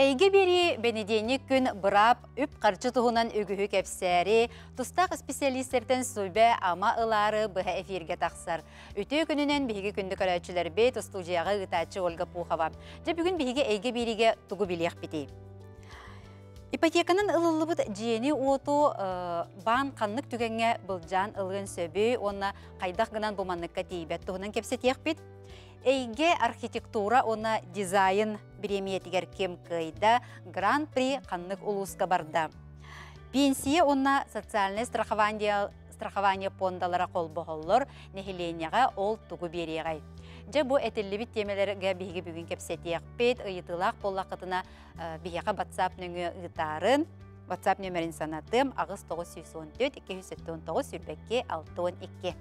Эйге бери бенеденник күн бұрап, үп қарчы тұғынан үгігі кәпсәрі, тұстақ специалисттерден сөйбе ама ылары бұға эфирге тақсар. Үті күнінен бігі күнді көрәтшілер бейт студияға ғытачы Ольга Пухова. Жа бүгін бігі эйге бериге тұғы білек бітей. Ипотеканын ылылыбыт жиені оту бан қанлық түгенге бұлжан ылғын сөбі, онна қайдақ гынан бұманлыққа дейбет тұғынан кепсет еқпет. Эйге архитектура, онна дизайн премиятигер кем кайда гран-при қанлық улуска барда. Пенсия, онна социальный страхование пондалара қол бұғылыр, нехиленияға ол тұғы береғай. Жа бұ әтілі темелерге бігі бүгін кепсет еқпет, ұйытылақ болақытына біғеға WhatsApp нөңі ұйтарын, WhatsApp нөмерін санатым, ағыз 914-279 сүрбәкке 612.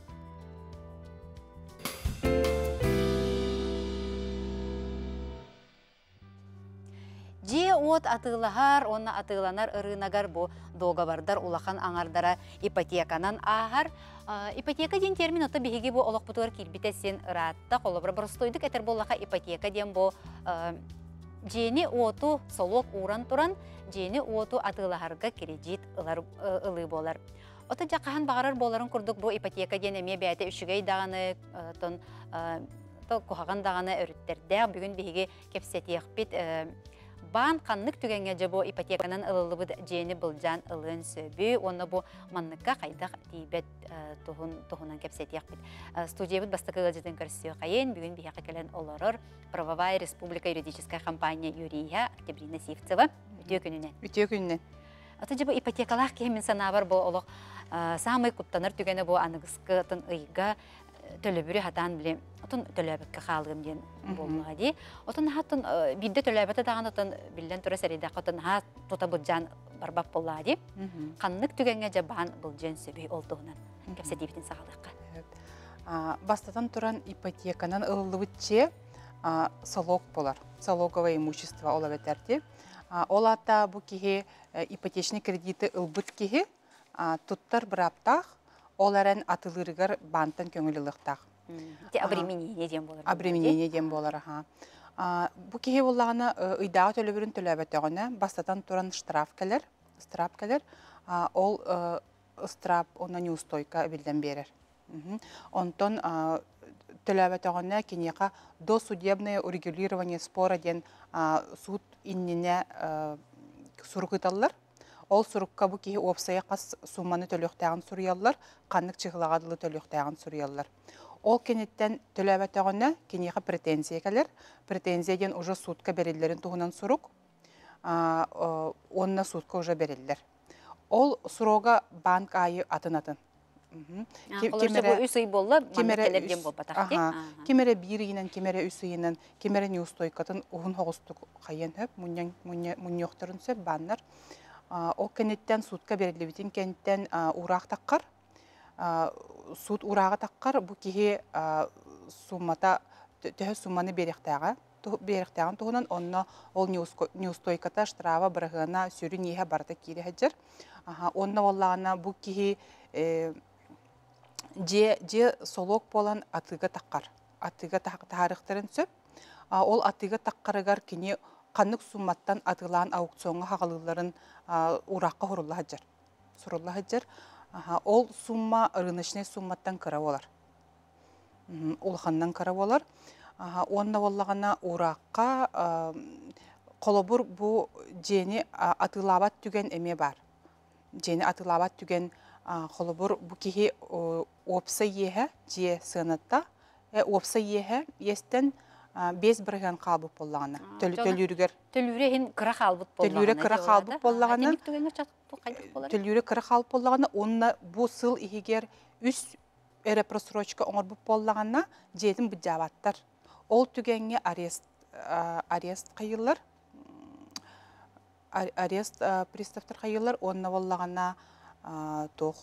Же от атылахар, онна атыланар ырынагар бұ доғабардар улахан аңардара ипотеканан ағар. Ипотека ден термин ота бігеге бұ олақ бұтығар келбіте сен ұратта қолыбыр. Бұрыстойдық әтір болаға ипотека ден бұ жені оту солок уран туран, жені оту атылахарға кредит ылы болар. Ота жақахан бағарар боларын күрдік бұ ипотека ден әме бәйті үшігей дағаны, құхаған дағаны өріттерді. Бүгін бігеге кепсет еқпет бан қанлық түгенге жабу ипотеканын ылылыбыд жені бұлжан ылын сөбі, оны бұ манныққа қайдақ дейбет тұғынан кепсет еқпет. Студиябыд бастықы ғылжетін көрсіу қайын, бүгін бейеқі кәлін оларыр Правовая Республика юридическая компания Юрия Октябрина Сивцева. Үтіе күнінен. Үтіе күнінен. Аты жабу ипотекалақ кемін санабар бұ олық самый құттаныр түгені бұ анығысқы тын ұйға төлөбүрі хатан білем, отын төлөбікке қалғым ден болуға дей. Отын хатын бидді төлөбіті дағын отын білден тұры сәрейдақ отын ха тұта бұджан барбап болуға дей. Қанлық түгенге жабан бұлджан сөбей олдығынан кәпсе дейбітін сағалыққа. Бастатан тұран ипотеканан ылылы бүтче залог болар. Залоговое имущество ола бәтәрде. Ол ата бұ кеге ипотечный кредиты ылбыт кеге тұттар бір аптақ оларын атылырығыр бантын көңіліліктақ. Обременение дем болар. Обременение дем болар. Бұ кеге болағына ұйдағы төлі төләбәтіғіне бастатан тұран штраф кәлер. Ол штраф, ona неустойка білден берер. Онтон төләбәтіғіне кенеға досудебное урегулирование спора ден суд инніне сұрғыталар. Ол сұрыққа бұ кейі опсая қас сумманы төліқтәғын сұрыялар, қанық чығылағадылы төліқтәғын сұрыялар. Ол кенеттен төләбәтіғіне кенеға претензия кәлер. Претензияден ұжы судқа берелерін тұғынан сұрық, онына судқа ұжы берелер. Ол сұрыға банк айы атын-атын. Оларша бұл үсі болы, маңдықтелерден бол батақ де? Кемері бірігінен, кемері үсігінен, кемері неустойкатын ұғын хоғыстық қайын хөп, мұн yoқтырын сөп баннар. Ол кенеттен судқа берілебетін кенттен ұрақ таққар. Суд ұрағы таққар, бұл кейі суммата, төхі сумманы беректәғын тұғынан, онына ол неустойката штрава бірғына сүрі нейе барда кейлі әджір. Онына олағына бұл кейі же солок болан атыға таққар. Атыға тағарықтарын сөп. Ол атыға таққарығар кене қанық сумматтан атылан аукционға хағалыларын ураққа сұрылла хаджар. Ол сумма рыночный сумматтан кыра болар. Улханнан кыра болар. Онна болағана ураққа қолыбыр бұ жені атылабат түген әме бар. Жені атылабат түген қолыбыр бұ кейі опса ехі же сынытта. Опса ехі естен без бірген қалбып болағына. Төлүреген кыра қалбып болағына. Төлүре кыра қалбып болағына. Төлүре кыра қалбып болағына. Онына бұ сыл егер үс әрі просрочка оңыр бұп болағына жетін бұджабаттар. Ол түгенге арест қайылар. Арест приставтар қайылар. Онына болағына тоқ.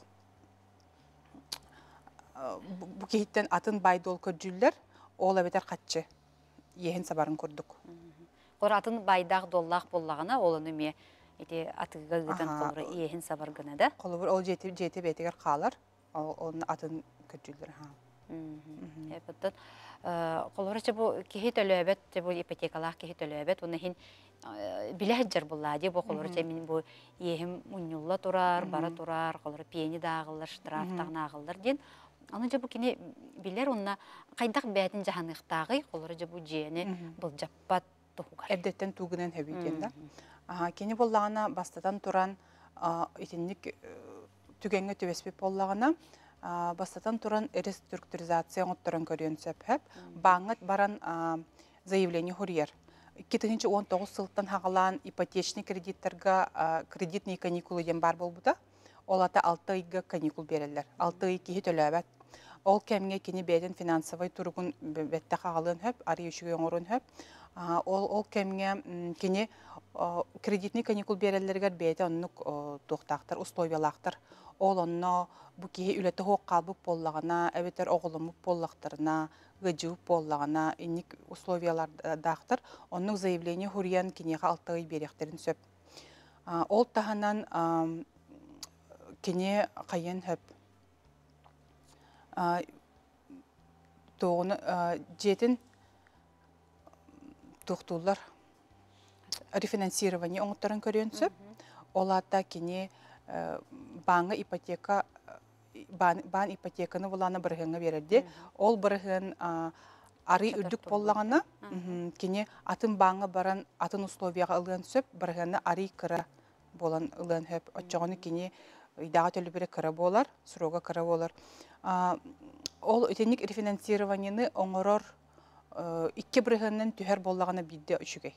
Бұ кейттен атын байдол көрджүлдер. Ол әбетер қатшы. Ехін сабарын көрдік. Қор атын байдақ доллақ болағына, олыны ме атыға ғыдан қолыры ехін сабарғына да? Қолыбыр ол жеті бетігер қалар, оның атын көтчілдір. Эпеттен колорача бу кихи төлөбөт, бу ипотекалах кихи төлөбөт, уны хин билэжер булла ди бу колорача мин бу ием уннулла турар, бара турар, колор пени дагылар, штраф тагнагылар ден. Аны же бу кини билер унна кайдак бәтин жаһаныктагы колорача бу жени бул жаппат тугар. Эбдеттен тугунен хөбүтен да. Кени боллагана бастатан туран итинник түгенге төбеспеп боллагана бастатан туран реструктуризация оңоттырын көрүн сөпөп, баңыт баран заявление хурьер. 2019 сылттан хағалан ипотечный кредиттерга кредитный каникулы ден бар болбута, олата 6 айга каникул берелер. 6 ай кихи төлөбәт. Ол кемге кини бәден финансовый тургун бәтті хағалын хөп, ары үшіге оңырын хөп. Ол кемге кини кредитный каникул берелергер бәді оннук тоқтақтыр, условиялақтыр. Ол онно бу кихи үлеті хоқ қалбып боллағына, әветер оғылымып боллақтырына, гыжып боллағына, инник условиялар дақтыр. Оннук заявление хуриян кинеға 6 ай беректерін сөп. Ол таханан кине қайын хөп. Тоғыны жетін тоқтулар рефинансирование оңыттарын көрен сөп. Олата кине баңы ипотека бан ипотеканы буланы биргенге берерди. Ол бирген ары үрдүк боллагана, кини атын баңы баран атын условияга алган сөп, биргенне ары кыра болан алган хөп. Очогону кини идага төлөбүрө кыра болар, сурога кыра болар. Ол өтенник рефинансированияны оңорор икки биргеннен түһөр боллагана бидде үчүгей.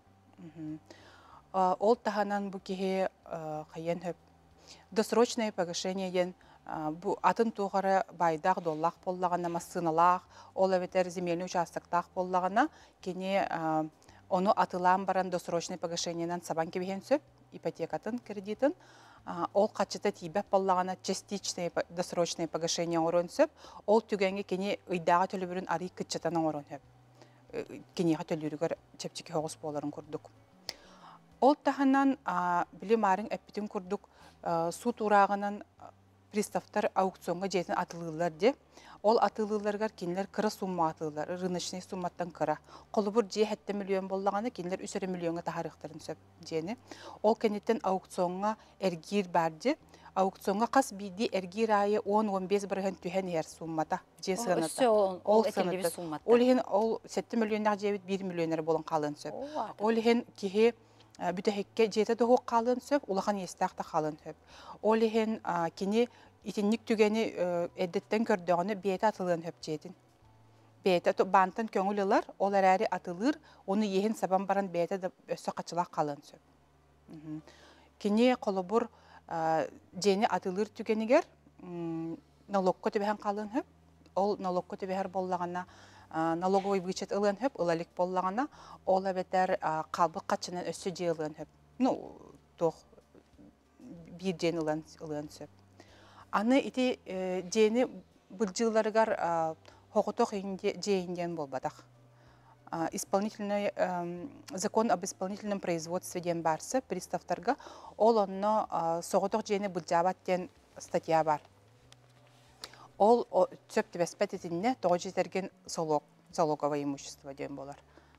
Ол таханан бу кихе кайын хөп. Досрочное погашение ен бу атын тугара байдак доллах боллагана массыналах, ол эветер земельный участоктах боллагана кене ону атылан баран досрочное погашениенан сабан кебеген сөп, ипотекатын кредитин, ол качыта тибеп боллагана частичное досрочное погашение орон сөп, ол түгенге кене ыйдага төлөбүрүн ары кытчатан орон сөп. Кенега төлөрүгөр чепчики хогус боларын курдук. Ол таханан билим арын эппитин курдук су турагынан приставтар аукционга жетин атылылар де. Ол атылыларгар кинлер кыра сумма атылылар, рыночный сумматтан кыра. Колубур же 7 миллион боллаганы кинлер 3 миллионга тахарыктарын сөп жени. Ол кенеттен аукционга эргир барди. Аукционга кас биди эргир айы 10-15 бирген түһен ер суммата же сыгыната. Ол этилиби суммата. Ол хен ол 7 миллионнар жебит 1 миллионер болон калын сөп. Ол хен кихи бүтәһекке жете доху калын сөп, улахан естақта калын сөп. Ол хен кини итинник түгени эддеттен көрдөгөнү бете атылын хөп жетин. Бете бантан көңүлүлөр, олар әри атылыр, оны ехин сабан баран бете да өссө качылак калын сөп. Кини колобур жени атылыр түгенигер налогко төбөһөн калын хөп. Ол налогко төбөһөр боллагана налоговый вычет ылын хөп, ылалик боллагана, ол эбетер калбы качынан өссө же ылын хөп. Ну, тох бир жен ылын сөп. Аны ити жени былжыларыгар хокутох жейинден болбадак. Исполнительный закон об исполнительном производстве ден барса приставтарга ол онно согутох жени былжабаттен статья бар. Ол сөп тибеспет этинне тогожетерген залоговое имущество ден болар.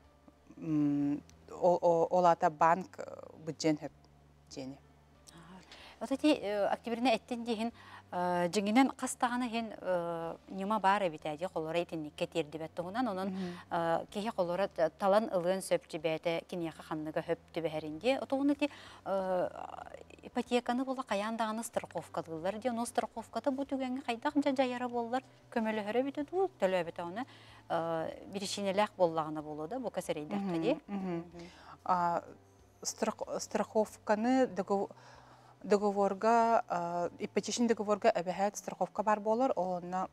Ол ата банк бүджен хөп жени. Вот эти октябрьне эттен дейін жеңінен қастағаны хен нема бар әбітәде қолора етіннікке тердібет тұғынан, оның кейі қолора талан ылын сөп жібәді кенеға қанныға хөп түбәрінде. Отоғын әте ипотеканы бола қаяндағаны страховкадылар де, оны страховкаты бұл түгенге қайдақ жайары болылар, көмелі хүрі біті бұл төлі әбіті оны бірішінеләқ болағына болуды, бұл кәсірейдер қаде. Страховканы договорга, ипотечный договорга әбәхәт страховка бар болар, олына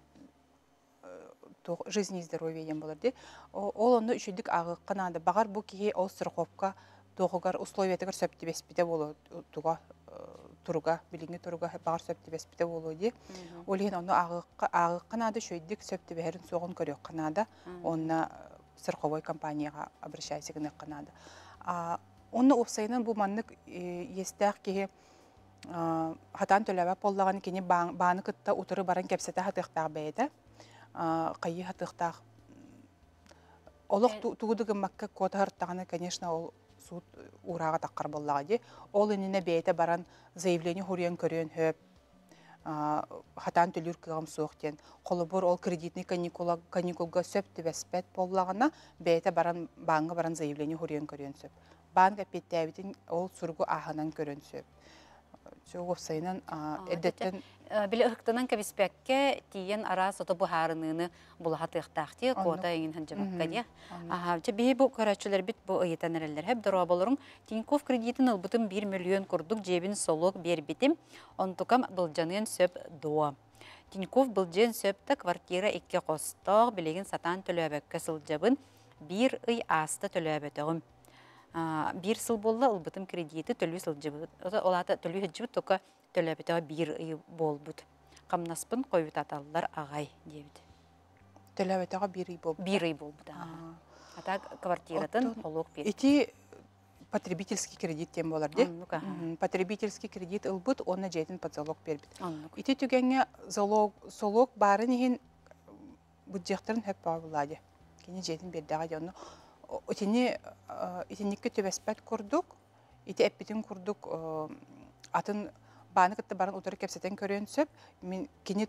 жизни и здоровье ем болар де. Ол оны үшілдік ағы қынады. Бағар бұл кейі ол страховка доғығар условиятығар сөпті беспіде болу тұруға, біліңгі тұруға бағар сөпті беспіде болу де. Ол ең оны ағы қынады шөйдік сөпті бәрін соғын көрек қынады. Оны страховой компанияға обращайсығыны қынады. Оны опсайынан бұл маннық естәқ кейі хатан төләбәп боллағаны кені баны кытта утыры баран кәпсеті хатықтағы бәйді. кайы хатыктах олох тугудыгы макка котахарттаганы, конечно, ол суд урага таккар боллагы. Ол инне бейте баран заявление хурьян көрөн хөп хатан төлүр кыгам суоктен. Колобор ол кредитный каникулга сөп төбеспет боллагына бейте баран банга баран заявление хурьян көрөн сөп. Банка петтәбитин ол сургу аханан көрөн сөп. Чогоп сайынан эдеттен биле ыктынан кебиспекке тиен ара сото бухарыныны булахатыктакты кота ин ханжабакка дия. Че би бу карачылар бит бу ыйтанерлер хеп дора болорун Тинькофф кредитин албытым 1 миллион курдук жебин солок бербитим. Онтукам былжанын сөп дуа. Тинькофф былжен сөптө квартира 2 косток билеген сатан төлөбөккө сылжабын 1 ый аста төлөбөтөгүм. Bir сыл болла ылбытым кредиты төлү сылжыбыт. Олата төлү хыджыбыт тока төлөбөтөгө 1 ый болбут. Камнаспын койбут аталлар агай дебит. төлөбөтөгө 1 ый болбут. 1 ый болбут. Ата квартиратын холок бер. Эти потребительский кредит тем болар де. Потребительский кредит ылбыт, оны жетин под залог бербит. Ити түгенге залог барын ихин бюджеттарын хөп бабылади. Кени жетин бердага жону. Итинникке төбеспет курдук, ити эппитин курдук атын баны кытты барын утары кепсетен көрөн сөп, мен кени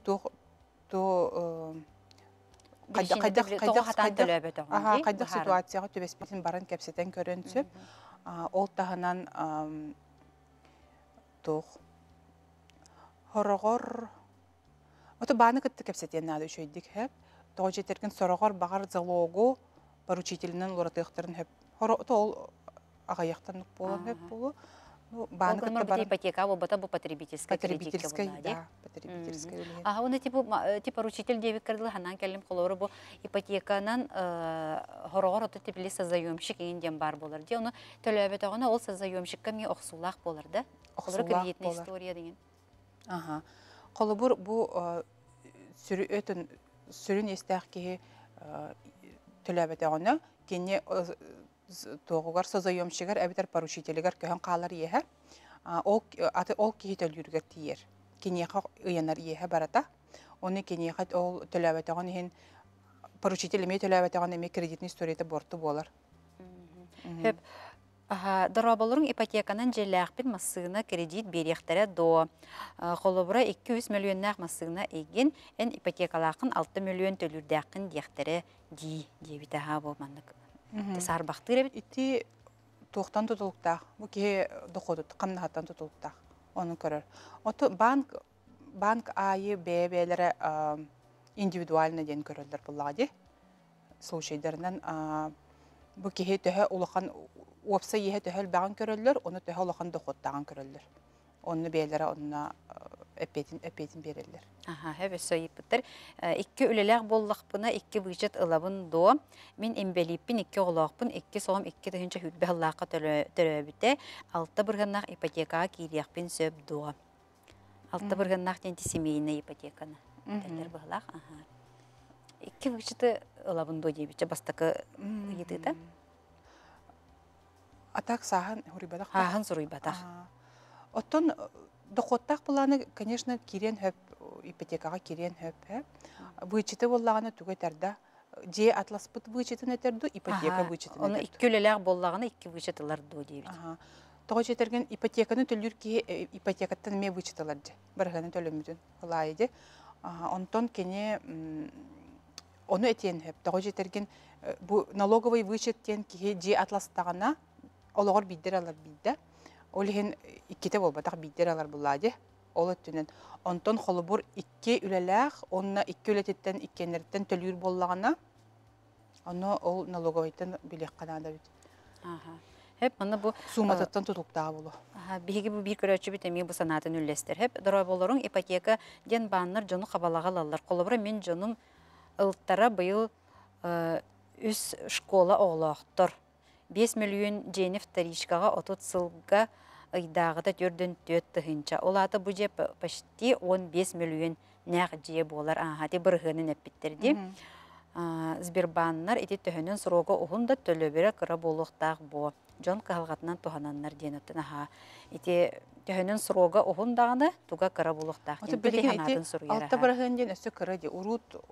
кайдак ситуацияга төбеспетин барын кепсетен көрөн сөп, ол тахынан хорогор ото баны кытты кепсетен нады үшөйдик хэп, тоғы жетерген сорогор багар залогу поручительнен лоратыктарын хөп. Ол агаяктан болон хөп болу. Банк бар ипотека болбата бу потребительская кредитке болду. Да, потребительская. Уну типа поручитель дебит кардыл ханан келим колору бу ипотеканан хорогор ото типли созаемщик инден бар болар. Де уну төлөбөтөгөнө ол созаемщикке ми оксулак болар да. Колору кредитный история деген. Колобур бу сүрүн эстәхки төлөбөтөгөнө кене тоғугар созаемщигер әбитер поручителигер көһөн калар иеһе. Ол кихи төлүргер тиер. Кенеха ыянар иеһе барата. Оны кенеха ол төлөбөтөгөн ихин поручитель эме төлөбөтөгөн эме кредитный историяты борту болар. Хөп дорабалырың ипотеканан желәкпин массыгына кредит беректере до. Холобура 200 миллионнак массыгына еген эн ипотекалакын 6 миллион төлүрдәкин дехтере ди дебите ха болмандык. Сарбактыр бит. Ити тоқтан тутулуктак. Бу ки доходут камнахаттан тутулуктак. Оны көрөр. Ото банк айы бебелере индивидуально ден көрөлдөр буллади. Случайдарынан бу ки төһө улахан опса ие төһөл баган көрөлдөр, оны төһө улахан доходтаган көрөлдөр. Оны бейлере онна эпетин берелер. Хэве сөйіппіттір. Икки үлеләк боллақпына, икки бүйчет ылабын до. Мен эмбелиппін, икки олақпын, икки соғым, икки төхінші хүтбе ыллаққа төрөбіте. Алты біргіннақ ипотекаға кейлияқпен сөп до. Алты біргіннақ тенті семейіне ипотеканы. Тәлдер бұғылақ. Икки бүйчеті ылабын до дейбітче бастықы етіді. Атақ сахан хурибадақ? Ағын сұрибадақ. Оттон доходтак буланы, конечно, кирен хөп ипотекага кирен хөп. Бычыты боллаганы түгөтердә. Же атласпыт бычытын этерду, ипотека бычытын. Оны икки үлеләк боллаганы икки бычытылар ду дейбит. Тога жетерген ипотеканы төлүр ки ипотекаттан ме бычытылар же. Биргәне төлөмүдүн булайды. Онтон кене оны этен хөп. Тога жетерген бу налоговый вычет тен ки же атластагана ологор биддер алар бидде. Олихин икките болбатак биддер алар буллади. Ол өттүнен. Онтон холубур икки үлеләк, онна икки үлететтен иккенерден төлүр боллагана. Оны ол налоговыйтан билек канада бит. Hep mana bu summatatan tutulukta bulu. Bihi bu bir köröçü bitemi bu sanatın üllester. Hep dorobolorun ipoteka den banlar jonu qabalagallar. Kolobra men jonum ıltara bıyıl üs şkola oğlaqtır. 5 milyon jenif tarişkaga 30 sılga ıydağıda 4-4 tıhınca. Olata bu jep почти 15 milyon nağ bolar. Hadi bırğının epittirdi. Сбербаннар ити төһөнөн сорого ухунда төлөбөрө кыра болуктак бо. Жон калгатынан тухананнар денөтөн аха. Ити төһөнөн сорого ухундаганы туга кыра болуктак. Алта бырыгын ден өсө кыра ди. Урут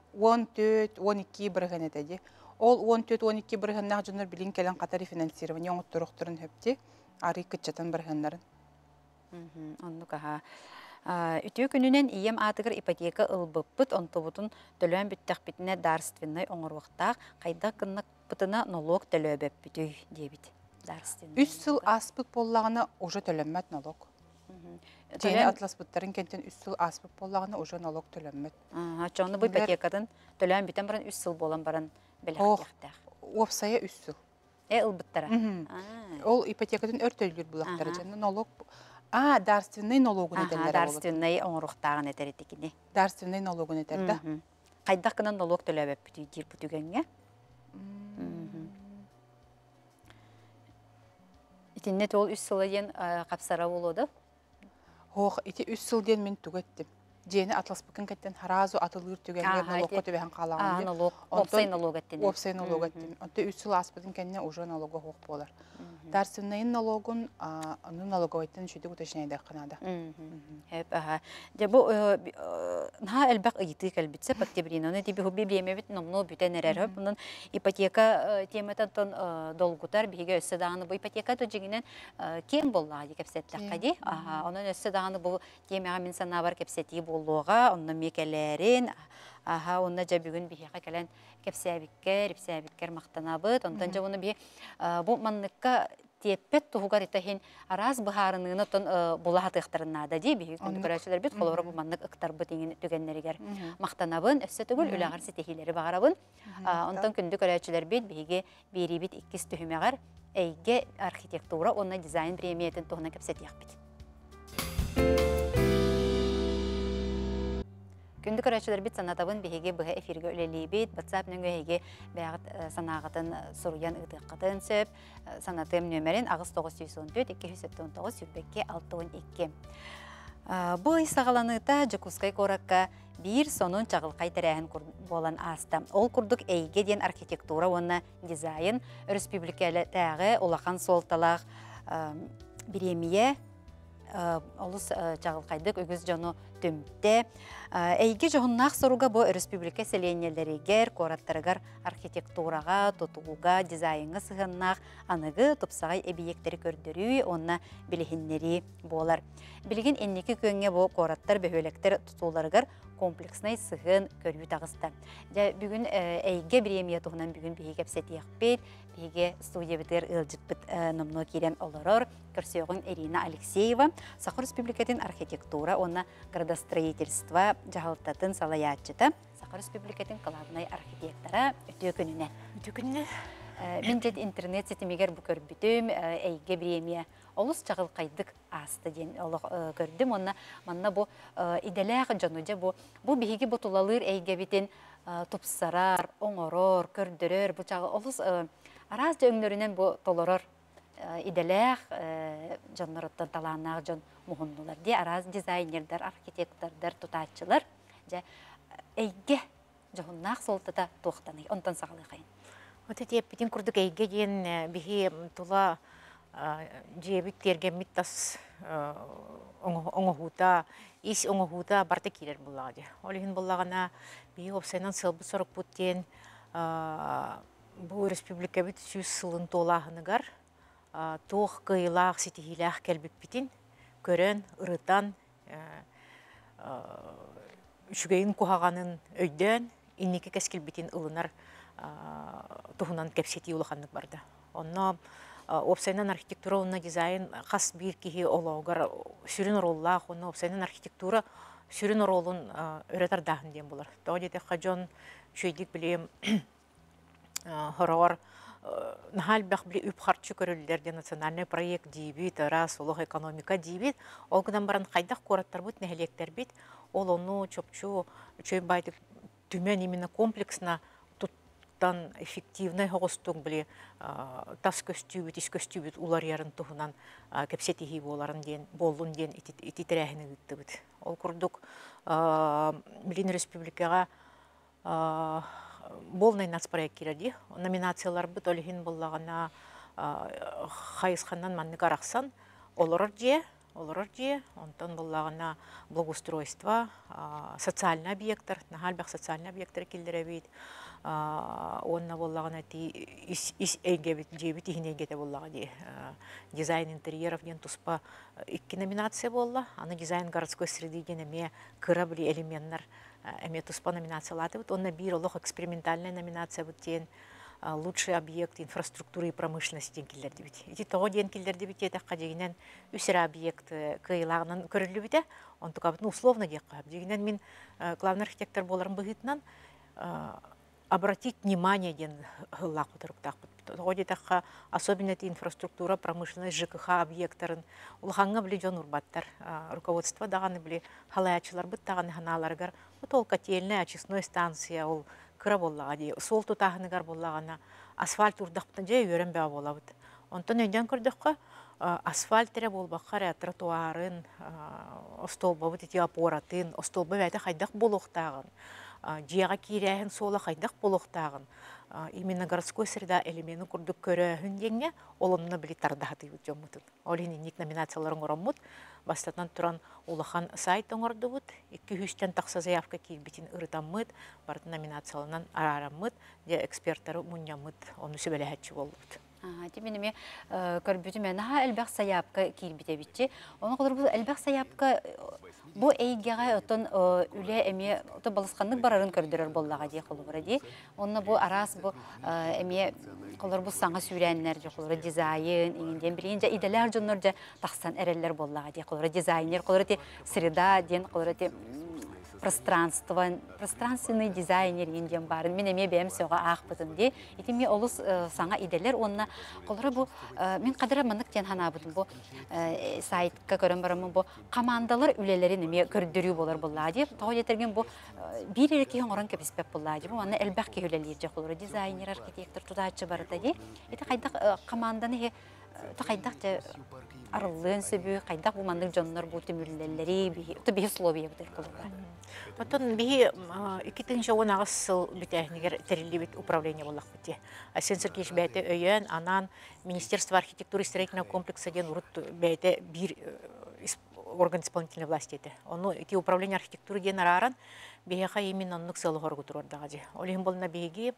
14-12 бірген етеді. Ол 14-12 біргеннақ жонар білін келен қатары финансирование оңыттырықтырын хөпте, ары күтчетін біргенларын. Онну каха. Үтүү күнүнен ием атыгыр ипотека ылбыппыт, онтубутун төлөөн бүттәк битине дарственный оңорвактак, кайда кыннык бытына налог төлөбөп бүтүй дебит. Дарственный. 3 сыл аспыт боллағына уже төлөммәт налог. Жені атлас бұттарын кенттен 3 сыл аспыт боллағына уже налог төлөммәт. Чоны бу ипотекадан төлөөн битен баран 3 сыл болан баран белектәк. Опсая 3 сыл. Ылбыттара. Ол ипотекадан өртөлүр булактары жана налог. Дарственный налогун этелер. Дарственный оңоруктагын этеретикини. Дарственный налогун этер да. Кайда кынан налог төлөбөп бүтүй дир бүтүгөнгө. Итиннет ол 3 сыл ден капсара болоду. Хох, ити 3 сыл ден мен түгеттим. Жени атлас быкын кеттен харазу атылыр түгөнгө налогко төбөһөн калаган. Налог, опсай налог эттин. Опсай налог эттин. Онто 3 сыл аспытын кенне уже налого хох болар. Дарственный налогун аны налоговайттан шүдүк уташнайда канада. Хеп Же бу на элбак ыйты калбитсе паттебриноны тиби хобби бемебит номно бүтенерер хөп. Bunun ипотека тематан долгутар биге өссө даганы бу ипотека төжигинен кем болла деп кепсеттек кади. Онун өссө даганы бу темага мен сана бар кепсети боллуга, онун мекелерин онна же бүгүн бихека келен кепсебиккер мактанабыт. Онтон же буну би бу манныкка теппет тугар итахин араз бахарыныны тон булахатыктарына да ди би көрөчүлөр бит колор бу маннык ыктар бу теңин түгеннеригер мактанабын өссө түгүл үлагар сетехилери багарабын. Онтон күндү көрөчүлөр бит биге берибит 2 түһүмөгөр эйге архитектура онна дизайн премиятын тугуна кепсетиях бит. Күндү көрөчүлөр бит санатабын биге быга эфирге үлелейбит, WhatsApp нөңгөйге бәгат санагатын суруян ытыккатын сөп, санатым нөмерин агыс 914 279 сүрбекке 612. Бу исагаланыта Жакускай коракка бир сонун чагылкай терәһен болан аста. Ол курдук эйге ден архитектура онна дизайн республикале тәгы улахан солталак биремие олус чагылкайдык өгүз жону төмтте. Эйге жоғыннақ соруга бу республика селенелеригер, кораттарыгар архитектурага, тутууга, дизайнга сыгыннақ аныгы тупсагай эбиектери көрдөрүү, онна билихиннери болар. Билигин энники көнгө бу кораттар бөхөлектер тутууларыгар комплексный сыгын көрүү тагыста. Бүгүн эйге премия тугунан бүгүн биги кепсетиякпет, биги студия битер ылжыкпыт номно кирен олорор, көрсөгүн Ирина Алексеева, Сахар республикатын архитектура, онна градостроительство жахалтатын салаятчыта, Сахар республикатын главный архитектора өтө күнүнө. Мен жет интернет сетимигер бу көрбүтүм, эйге премия олус чагылкайдык асты ден көрдүм. Манна бу иделек жануja бу биги бутулалыр эйге битин тупсарар, оңорор, көрдөрөр, бу чагы олус араз жөңнөрүнөн бу толорор иделек жаннарыттан талаанак жон мухуннулар ди араз дизайнердер, архитектордор, тутаачылар же эйге жогуннак солтата туктаны онтон сагалыкайын. Вот эти битин курдук эйге ден биги тула жебит тергемит тас оңохута ис оңохута барта килер буллагы. Олихин буллагана биги опсайнан сылбы сорок буттен бу республика бит 100 сылын толахыныгар туох кыйлах ситихилах келбип битин көрөн ырытан үчүгейин кухаганын өйдөн иннеке кескил битин ылынар тухунан кепсети улаханнык барды. Онно опсайнан архитектура онна дизайн хас бир кихи ологар сүрүн ороллах, онно опсайнан архитектура сүрүн оролун өретар дахын ден болар. Тоди те хажон чөйдик билем хорор нахал бах били үп харчы көрөллерде национальный проект дибит, раз улух экономика дибит, ол гынан баран кайдак кораттар бут нехелектер бит, ол ону чопчу чөй байтык түмен именно комплексно туттан эффективный хогостук били тас көстүбүт, ис көстүбүт улар ярын тухунан кепсетихи боларын ден, болун ден ититерәһини гыттыбыт. Ол курдук билин республикага болный нацпроект кирди. Номинациялар бут олихин боллагана хайысханнан манны караксан олорор же олорор же, онтон боллагана благоустройство, социальный объекттер, нахалбах социальный объекттер килдеребит, онна боллагана ти ис эйгебит жебит ихнегете боллага ди дизайн интерьеров ден туспа 2 номинация болла, аны дизайн городской среды ден эме кырабли элементтер эме туспа номинациялаты бут, онна бир олох экспериментальная номинация бут тен лучший объект инфраструктуры и промышленности ден килдерди бит. Ити того ден килдерди бит этакка дегенен үсер объект кыйлагынан көрүлү бите. Онтука бит условно дек кап. Дегенен мин главный архитектор боларым быгытнан обратить внимание ден хыллак бутырыктак бит. Того детакка особенно эти инфраструктура, промышленность, ЖКХ объекттарын улханга били жон урбаттар руководство даганы били халаячылар бит даганы ханаларгар бутол котельная очистной станция ол кыра боллага ди сол тутахыныгар боллагана асфальт урдактан же өрөн баа болабыт. Онтон өйдөн көрдөккө асфальт тере болбаккар тротуарын остолбабыт ити апоратын остолба бәйте хайдак болохтагын жияга киряхин сола хайдак болохтагын именно городской среда элементы курдук көрөһүн деңге олонна били тардахаты жоммутун. Олин ник номинацияларын ороммут бастатан туран улахан сайт оңордубут 200-тен такса заявка килбитин ырытаммыт бар номинацияларынан арараммыт де эксперттары муньяммыт onu сөбелехатчы болбут. Тиминеме көрбүтүм эна элбак саяпка килбитебитчи. Оны кылыр бу элбак саяпка бу эйгега отон үле эме ото балысканнык барарын көрдөрөр боллага ди кылыбыр ди. Онна бу арас бу эме кылыр бу саңа сүрәннәр жок кылыр дизайн иңден билинче иделер жоннор же таксан эреллер боллага ди кылыр дизайнер кылыр ди среда ден кылыр ди пространственный дизайнер иңден барын мен эме бем сога акпытын ди. Ити ми олус саңа иделер онна кылыр бу мен кадыра мындык тен ханабытын бу сайтка көрөн барамын бу командалар үлелерин эме көрдүрүү болор боллага ди. Тоо жетерген бу бир эреки орон кеписпеп боллага ди. Бу аны элбак келелер же кылыр дизайнер архитектор тудачы барда ди. Ити кайда команданы кайда же арылын сөбү кайда бу мандык жоннор бу түмүрлелери би условия бутер кылыр. Потом би 2019 жыл бүтәһнигер терилибит управление боллак бите. Сенсор кеш бәйте өйөн анан Министерство архитектуры и строительного комплекса ден урут бәйте бир орган исполнительной власти эти. Оно эти управление архитектуры ден араран бияха именно оннук сылы хоргу турордага же. Олим болна биги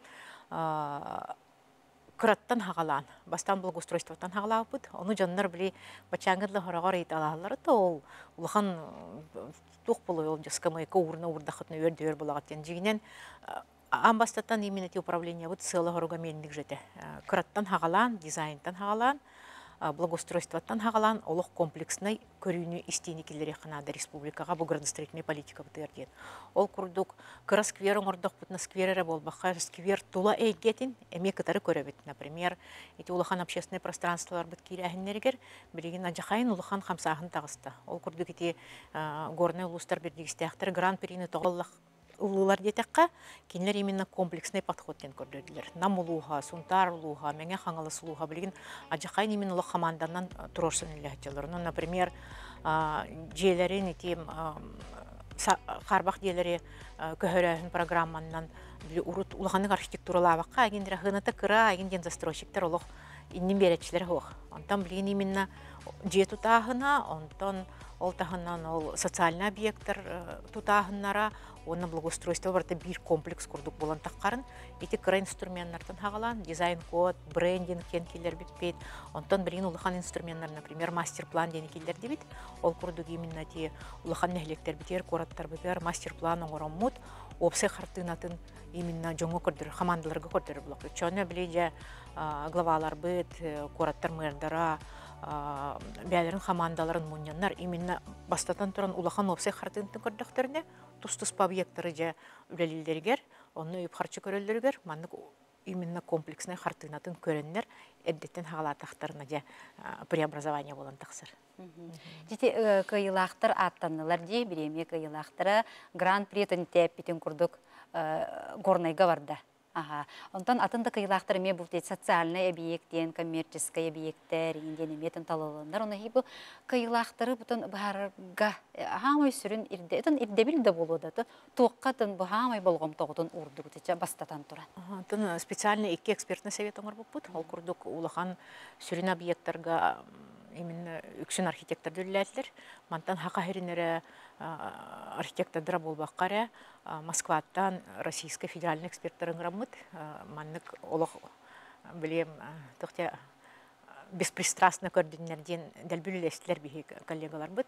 кыраттан хагалан, бастан благоустройствотан хагалабыт. Ону жаннар били бачаңгыдлы хорогор италалары то ол улахан тух болой ол жаскамайка урна урдахытны өрдөр болагат жигинен амбастатан именно эти управление вот сылы хорога мендик жете. Кыраттан хагалан, дизайнтан хагалан, благоустройствотан хагалан олох комплексный көрүүнү истейникилери канада республикага бу градостроительный политика бутырден. Ол курдук кыра сквер оңордок бутна скверере болбакка сквер тула эйгетин эме кытары көрөбүт. Например, эти улахан общественное пространстволар бут киряхиннергер билигин ажахайын улахан хамсахын тагыста. Ол курдук эти горный улустар бирдигистяктар гран-прини тоголлак улуулар детекка кинилер именно комплексный подход ден көрдөдүлөр. Намулууга, сунтарлууга, меңе хаңалысылууга билигин ажакайын именно улак команданан турорсын эле. Например, жээлерин эти карбак жээлери көһөрөһүн программанан урут улаханык архитектуралабакка агендер хыната кыра агенден застройщиктер олох иннин беречилер хох. Онтан билигин именно же тутахына, онтон ол тахынан ол социальный объекттер тутахыннара онна благоустройство барда бир комплекс курдук болан таккарын эти кыра инструменттардан хагалан дизайн код, брендинг кен килер бит. Онтон билигин улахан инструменттар, например, мастер-план ден килер дебит. Ол курдук именно те улахан нехлектер битер, кораттар битер, мастер-план оңороммут, опсе хартынатын именно жоңго көрдөр, командаларга көрдөр булак. Чоны билеже главалар бит, кораттар мэрдара бәлерин командаларын муньяннар именно бастатан туран улахан опсе хартынтын көрдөктөрүнө тус-тус объекттары же үлелилдергер, оны үйіп харчы көрөлдергер, маннык именно комплексный хартынатын көрөннер эддеттен хагалатактарына же преобразование болан таксыр. Жити кыйылактар аттанылар же биреме кыйылактары гран-при теппитин курдук горнайга барда. Онтан атында кыйлактар ме бу социальный объекттен, коммерческий объекттер, инден эметін талаландар. Оны бу кыйлактары бутун барга хамай сүрүн ирдетен ирдебилде болууда. Туоккатын бу хамай болгом тогутун урдугутча бастатан туран. Специальный 2 экспертный совет оңор бупут. Ол курдук улахан сүрүн объекттерга именно үксін архитектор дүлләтлер. Мантан хақа херинері архитектордыра болбаққара Москваттан Российский федеральный эксперттарын ғрамыд. Маннык олық білем тұқты беспристрастно көрдінерден дәлбүлілестілер бейі коллегалар бұд.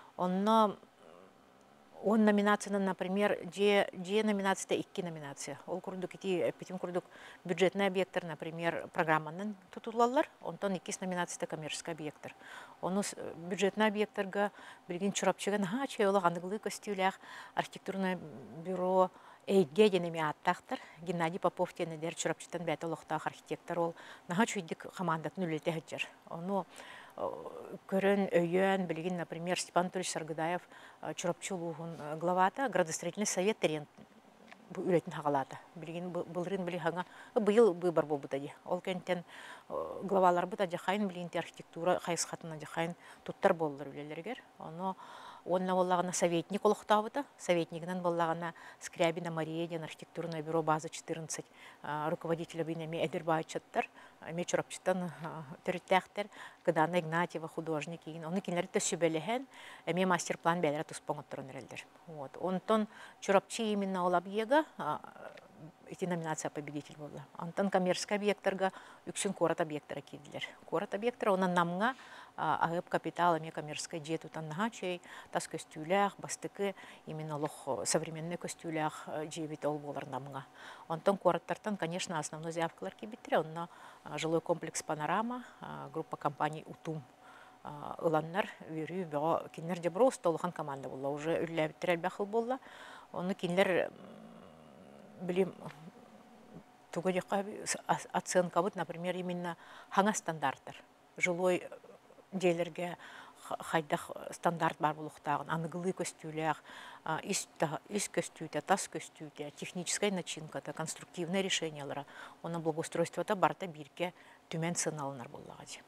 Он номинацияны, например, же номинацияда 2 номинация. Ол курдук петим курдук бюджетный объекттер, например, программанын тутулалар, онтон 2 номинацияда коммерческий объекттер. Оны бюджетный объекттерга билген чурапчыган чей олы андыгылы көстүлях архитектурное бюро эйге денеме аттақтыр. Геннадий Попов тенедер чурапчытан бәті олықтақ архитектор ол. Наға чуйдік командатын үлеті хәджер. Оны көрін өйен, білген, например, Степан Анатольевич Саргыдаев чурапчылуғын главата градостроительный совет терен үлетін хағалады. Білген бұлырын білі хаңа бұйыл бұйбар бол бұтади. Ол кәнттен главалар бұта жақайын білген архитектура қайыз қатына жақайын тұттар болылар үлелергер. Онна боллағына советник олықтауыда. Советнигінен боллағына Скрябина Мария ден архитектурное бюро база 14 руководителя бейнеме Эдербайчаттар, мечурапчыттан түріттәқтер, Гдана Игнатьева художник егін. Оны кенлерді сөбеліген, әме мастер-план бәлері тұспоңыт тұрын әрелдер. Онтон чурапчы именно олап егі, эти номинация победитель болды. Антон коммерческий объекттарға үксін корат объекттара кейділер. Корат объекттара онан намға ағып капитал әме коммерческий жету таннаға чей тас көстүлях, бастықы именно лох современный көстүлях жебет ол болар намға. Антон кораттартан, конечно, основной заявкалар кейбеттер. Онна жилой комплекс «Панорама», группа компаний «Утум». Уланнар верю, бәға кенлер де бұру ұсталыған команда болды. Уже үлләбіттер әлбәқыл болды. Оны кенлер білем, тугадеқа оценка вот, например, именно хаңа стандарттар. Жилой дейлерге хайдақ стандарт бар болуқтағын, анығылы көстүлях, ис көстүте, тас көстүте, техническая начинката, конструктивное решениялары, оның благоустройствода барда бирке түмен сыналынар болуғады.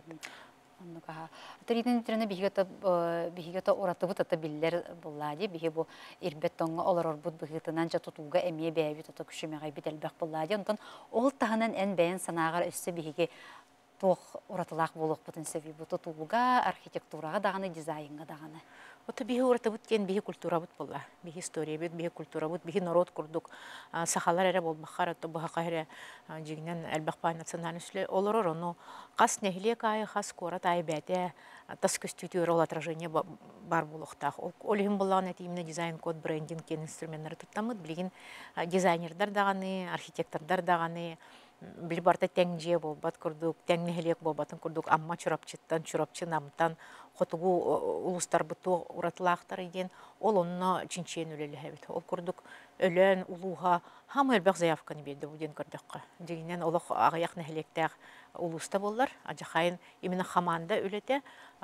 Тариден үтіріне бігігеті ораты бұт ата білдер болады. Бігі бұл ирбеттонға олар орбұт бігігетінен жа тұтуға әмие бәйбі тұты күшімеғай бет әлбәқ болады. Онтан ол тағынан ән бәйін санағар өсі бігіге тоқ оратылақ болуқ бұтын сөбі бұт тұтуға, архитектураға дағаны, дизайнға дағаны. Ота биһи урата бут кен биһи культура бут болла. Биһи история бут, биһи культура бут, биһи народ курдук. Сахалар эре болбахар, то баха кайре жигнен элбахпай национальный сүле олорор, но кас нехле кай хас кора тайбете, тас костютюр ол отражение бар булухтах. Олим боллан эти именно дизайн код брендинг кен инструменттары туттамыт, билген дизайнердар даганы, архитектордар даганы, били барта теңже болбат курдук, теңнехлек болбатын курдук, амма чурапчыттан, чурапчынамтан хотугу улустар буту уратылақтар иден, ол онна чинчен өлелі әбет. Ол күрдік өлен, улуға, хамы әлбәқ заявканы бейді бұден көрдіққа. Дегенен олық ағаяқ нәхілектәқ улуста болар, ажақайын именно хаманда өлеті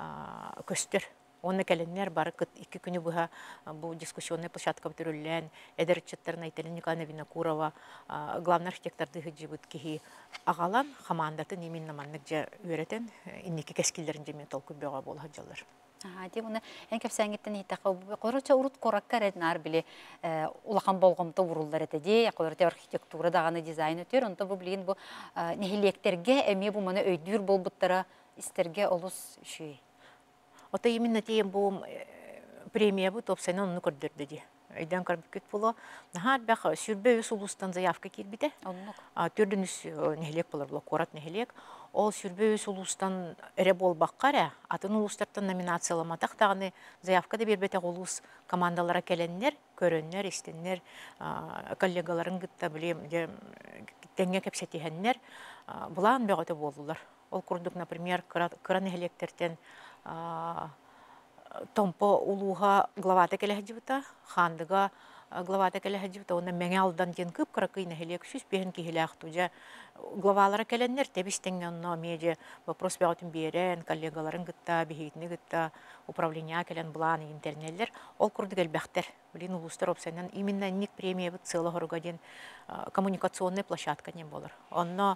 көстір. Оны кәленнер бары екі күні бұға бұл дискуссионный площадка бітірілен, әдірітчеттарына Италия Николаевна Винокурова, главный архитекторды ғыджибыт кейі ағалан, хамандатын именно маннық жа өретен, иннекі кәскелдерін жемен толқы бөға бол ғаджалар. Деп оны ән кәпсәңгеттен етақы, қойрыча ұрыт қораққар әдін ар біле ұлақан болғымты ұрылдар әтеде, қойрыте архитектура дағаны дизайн өтер, онты бұл білген бұл нехилектерге әме бұл маны өйдір бол бұттара істерге олыс үші. Ота именно тем бу премия бу топсайнан оны көрдөрдү ди. Айдан карбикет боло. Нахар бах сүрбө улустан заявка келбите. Төрдүнүс нехлек болор боло, корат нехлек. Ол сүрбө улустан эре болбаккара, атын улустардан номинацияламатак дагы заявка да бербете улус командалара келеннер, көрөннөр, истеннер, коллегаларын гытта билем, теңге кепсетихеннер, булан бөгөтө болдулар. Ол курдук, например, кыран нехлектертен томпо улуға главата келехдибіта, хандыға главата келехдибіта, оны мәңе алдан ден күп қырақыйны хелек сүз бейін кейлек тұжа главалары келеннер, тебістен онна меде вопрос бәғытын берен, коллегаларын гытта, бейхейтіні гытта, управления келен бұланы интернеллер, ол күрді келбәқтер. Блин, улустар опсайнан именно ник премия бұд целы ғырға ден коммуникационный площадка не болыр. Онна,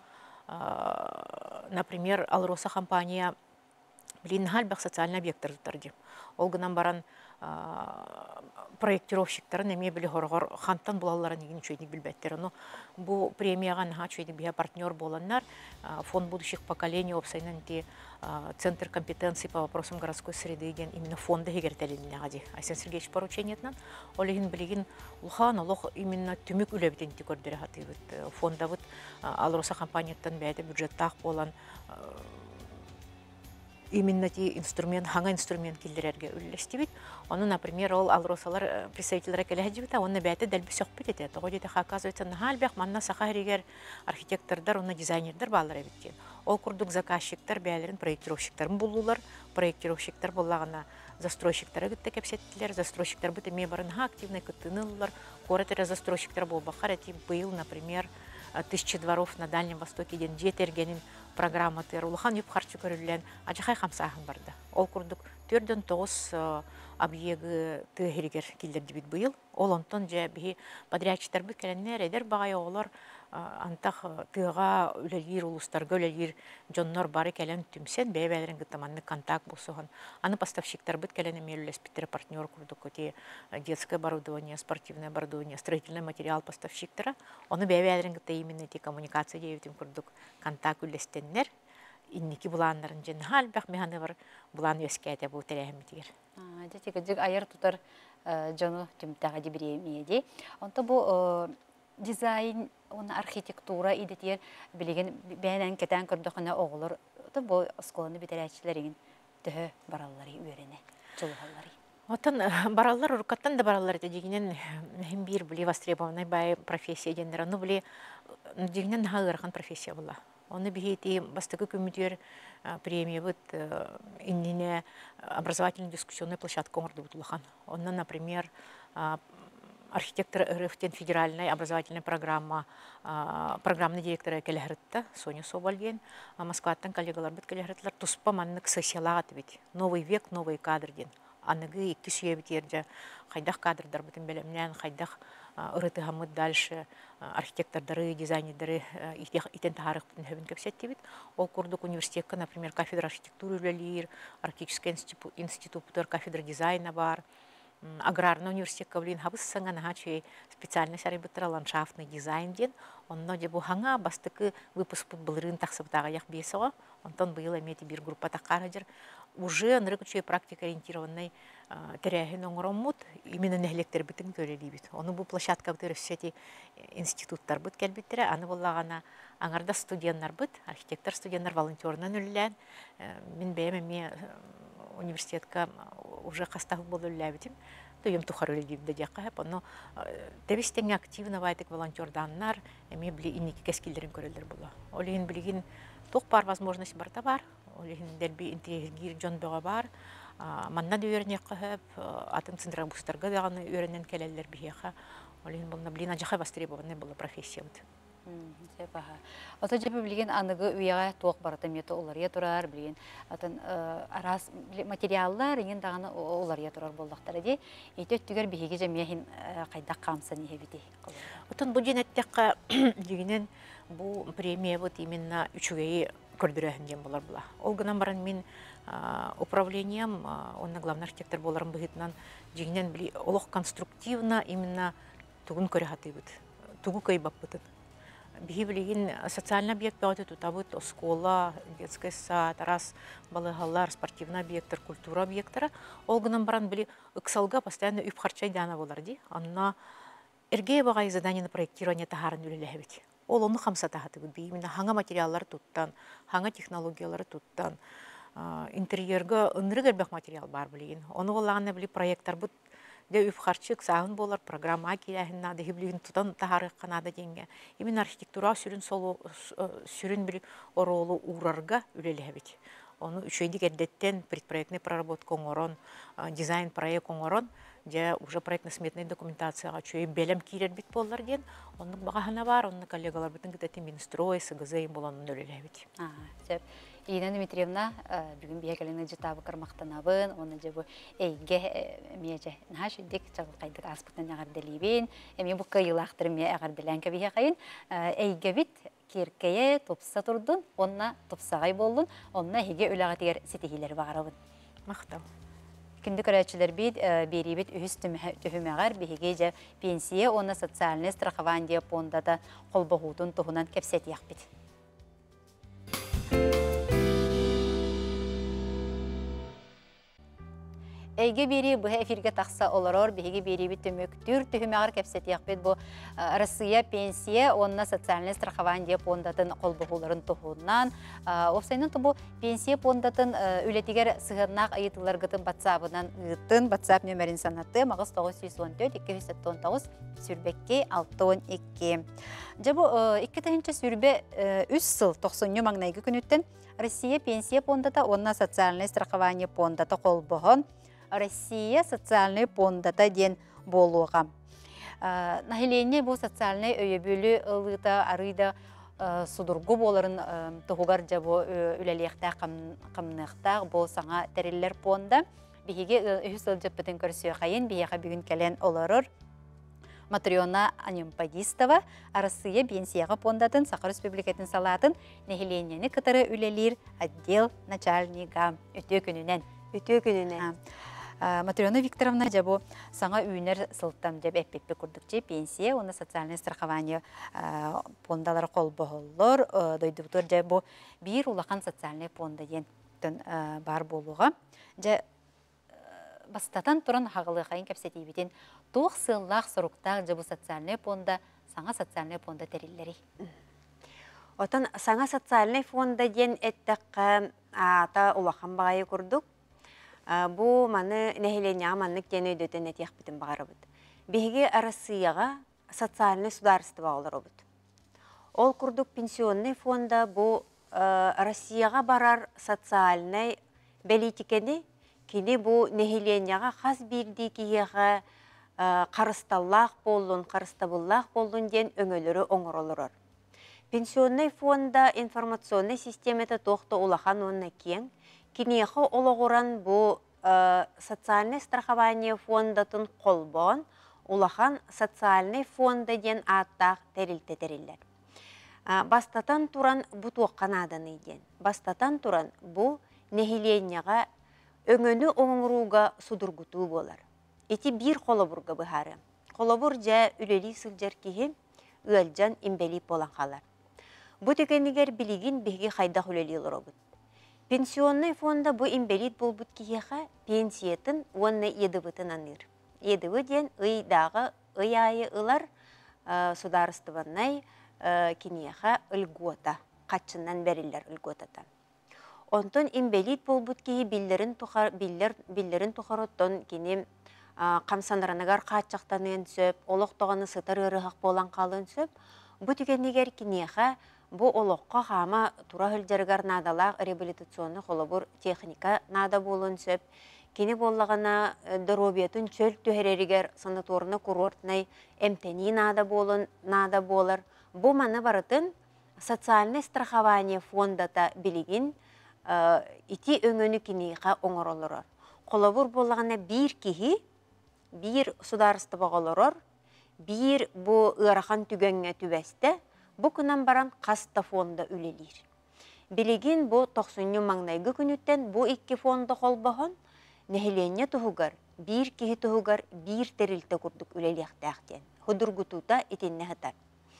например, Алроса компания Блин, хальбах социальный объект тұрды. Олғынан баран проектировщиктарын эме биле хоргор хантан булалларын деген чөйдик билбеттер. Но бу премияга наха чөйдик бия партнер боланнар фонд будущих поколений опсайнан ти Центр компетенций по вопросам городской среды деген именно фонда хегертелинне гади. Айсен Сергеевич поручениятнан олегин билигин улхан олох именно түмүк үлебитен ти көрдөрө хатыбыт. Фонда бут Алроса компанияттан бәйдә бюджеттах болан именно ти инструмент, ханга инструмент килдерерге үллестибит. Оны, например, ол Алросалар представительләре келәһҗибит, оны бәйте дәлби сөхбит итә. Тогы диде оказывается, нахалбек манна сахаригер архитектордар, оны дизайнердар баллар биткен. Ол курдук заказчиктар бәйләрен проектировщиктарын булулар, проектировщиктар буллагына застройщиктары гытта кепсеттиләр, застройщиктар бит эме барын активный кытынылар, коратера застройщиктар булбакар әти быел, например, 1000 дворов на Дальнем Востоке ден жетергенин программа терулхан юп харчы көрүлгән ажахай хамсаһын барды. Ол курдук 4-9 объеги тыгыргер килдерди бит быел. Ол онтон же би подрядчиктар бит келеннер эдер багай олар антах тыга үлелир улустарга үлелир жоннор бары келен түмсен бәбәләрен гытаманны контакт булсыгын. Аны поставщиктар бит келен эмеллес питер партнер курдук коти детское оборудование, спортивное оборудование, строительный материал поставщиктара. Оны бәбәләрен гыта именно ти коммуникация дейтим курдук контакт үлестеннер. Инники буланнарын жен халбак механы бар булан өскәтә бу тәрәһмитер. Дәтигә айыр тутар жону түмтәгә дибриемеди. Онта бу дизайн, оны архитектура идетер билеген бәнән кетән көрдөхне оглар. Бу школаны битерәчләрен төһө бараллары үрене. Чулгаллары. Отан бараллар уркаттан да бараллар дигенен һәм бир били востребованный бай профессия дендер. Аны били дигенен хагырган профессия була. Оны бихети бастыкы күмүтер премия бит иннине образовательная дискуссионная площадка орды бутулхан. Онна, например, архитектор РФТен федеральная образовательная программа, программный директор келехритта Соня Собольген, Москваттан коллегалар бит келехритлар туспа маннык сосиалат бит. Новый век, новый кадр ден. Аныгы икки сүйебитерде хайдах кадрдар битен белемнен хайдах ырыты хамыт дальше архитектордары, дизайнердары итен тарих битен хөбүн кепсеттибит. Ол курдук университетка, например, кафедра архитектуры үлелир, арктический институттар, кафедра дизайна бар. Аграрный университет кавлин хабыс саңан хачи специальный сарибыттыра ландшафтный дизайн ден. Онно де бу ханга бастыкы выпуск булырын тахсыбытага як бесого. Онтон быйыл эмети бир группа такарадыр. Уже нырыкчы практика ориентированный теряхин оңромут именно нехлектер битин көрелибит. Оны бу площадка битер институттар бит келбиттере, аны буллагана аңарда студенттар бит, архитектор студенттар волонтернан үллән. Мен бәйме университетка уже хастах болу ләбитим. Туем тухарылы дибде дияқап. Оны дебистен активно вайтык волонтерданнар, эми били инники кескилдерин көрөлдөр була. Олеген билигин тук бар возможность барта бар. Олеген дерби интегир жон бага бар. Манна дүйөрне кахап, атын центра бустарга даганы үйрөнен келелер бияха. Олеген булна билина жаха востребованный була профессия бит. Ата жепе билген аныгы уяга тоқ барата мете оларга турар билген. Атын арас материаллар ingen даганы оларга турар болдактар ди. Эте түгөр биһиге жемехин кайда камсын ебити. Атын бу женеттекка дигенен бу премия вот именно үчүгөй көрдүрөһүн дем болар була. Ол гынан баран мен управлением, онна главный архитектор боларын быгытынан дигенен били олох конструктивно именно тугун көрөһатыбыт. Тугу кайбаппытын. Бихиблигин социальный объект бәуді тұтабыт, школа, детский сад, раз балыгалар, спортивный объекттер, культура объекттері. Ол гынан баран били ыксалга постоянно үп харчай дана болар ди. Анна эргей бағай задание на проектирование тахарын үлеләбет. Ол оны хамса тахаты бұд. Именно ханга материаллар туттан, ханга технологиялары туттан, интерьерга ынрыгер бәк материал бар билигин. Оны олағына били проекттар бұд. Де үфхарчык сағын болар, программа келәхін нады, хиблігін тұтан тахары қанады денге. Именно архитектура сүрін бір оролу урарга үлелі. Оны үшейдік әрдеттен предпроектный проработка оңорон, дизайн проект оңорон, де уже проектно-сметный документацияға чөй бәлем кейлер бит болар ден. Оның бағахана бар, оның коллегалар бітін кітәті Минстрой, СГЗ боланын үлелі бит. Ирина Дмитриевна бүгін бейекеліңі жытабы кырмақтанабын, оны жабы әйге меже наш дек жағыл қайдық аспықтан ағарделейбен, әме бұл қайылақтырым ағарделен кәбейе қайын, әйге бит керкeye топса тұрдын, онына топсағай болдын, онына әйге өліға тегер сетегелері бағарабын. Мақтау. күнді көрәтшілер бейд беребет үхіс түхімеғар бігеге жа пенсия, оны социальный страхование фондада қолбағудың тұғынан кәпсет яқпет. Әйге бері бұға эфирге тақса оларор, бігеге бері бі төмөктүр түхімеғар кәпсет яқпет бұл Россия пенсия, онына социальный страхование фондатын қолбағуларын тұғынан. Опсайның тұбу пенсия фондатын үлетігер сығырнақ айытылар ғытын батсабынан ғытын, батсаб нөмерін санаты, мағыз 914-219 сүрбекке 612. Жабу 2 тәхінші сүрбе 3 сыл 90 маңнайғы күніттен Россия пенсия фондата, онына социальный страхование фондата қолбағын, Россия социальный фондата ден болуға. Нахилене бұл социальный өйебөлі ылыта арыйда судургу боларын тұғығар жабу үлелектә қымнықтақ бұл саңа тәрелер фонда. Бігеге үйі сыл жөппетін көрсі қайын, бігеға бүгін кәлен оларыр. Матриона Анемпадистова, Россия пенсияға фондатын Сақыр Республикатын салатын нахиленені кытары үлелер отдел начальнига өте күнінен. Матриона Викторовна жабу саңа үйінер сылттам жаб әппеппе күрдікче пенсия, оны социальный страхование фондалары қол бұғылыр, дойдықтыр жабу бір улақан социальный фонда ден бар болуға. Бастатан тұран хағылы қайын кәпсеті бетін тоқ сыллақ сұрықтақ жабу социальный фонда, саңа социальный фонда тәрелері. Отан саңа социальный фонда ден әттіққа ата улақан бағайы күрдік. Бу маны нәһиленя маннык ден өйдөтен этиях битин багарыбыт. Беге Россияга социальный сударство олорубут. Ол курдук пенсионный фонда бу Россияга барар социальный политикени кини бу нәһиленяга хас бирди киега карысталлах болдун, карыстабыллах болдун ден өңөлөрү оңоролорор. Пенсионный фонда информационный системата тохто улахан онна кең Кинехо ологоран бу социальный страхование фондатын қолбон, улахан социальный фонда ден аттақ терилтетериллер. Бастатан туран бу туаққанаданы ден. Бастатан туран бу нехиленияға өңөні оңыруға судургуту болар. Эти бир қолобурға бұхары. Қолобур жа үлелі сылжар кихи үәлжан имбели болан қалар. Бу текенігер білігін беге қайдақ үлелі лоробыт. Пенсионный фонда бу имбелит болбут киеха пенсиятын онны едыбытын аныр. Едыбы ден ыйдағы ыйайы ылар сударыстываннай кинеха ылгота, қатшыннан бәрілер ылготата. Онтон имбелит болбут кие биллерин тухароттон кини қамсандаранагар қатшақтанын сөп, олықтоғаны сытыр ырығық болан қалын сөп, бу түйгенегер кинеха Бу олоққа хама тура хөлдергар надалақ реабилитационны холобур техника нада болын сөп. Кені боллағана дробиятын чөл төхерерігер санаторны курортнай эмтени нада болар. Бу маны барытын социальный страхование фондата билигин ити өңөні кенеға оңыролырыр. Холобур боллағана бір кихи, бір сударысты бағалырыр, бір бу ырахан түгенге түбәсті, Бу күнан баран қаста фонда үлелер. Билигин бу 90 маңнайгы күніттен бу 2 фонда қолбаған, нәхилене тұғығар, бір кихи тұғығар, бір терілті күрдік үлелектәқтен. Худургутута етенне хатар.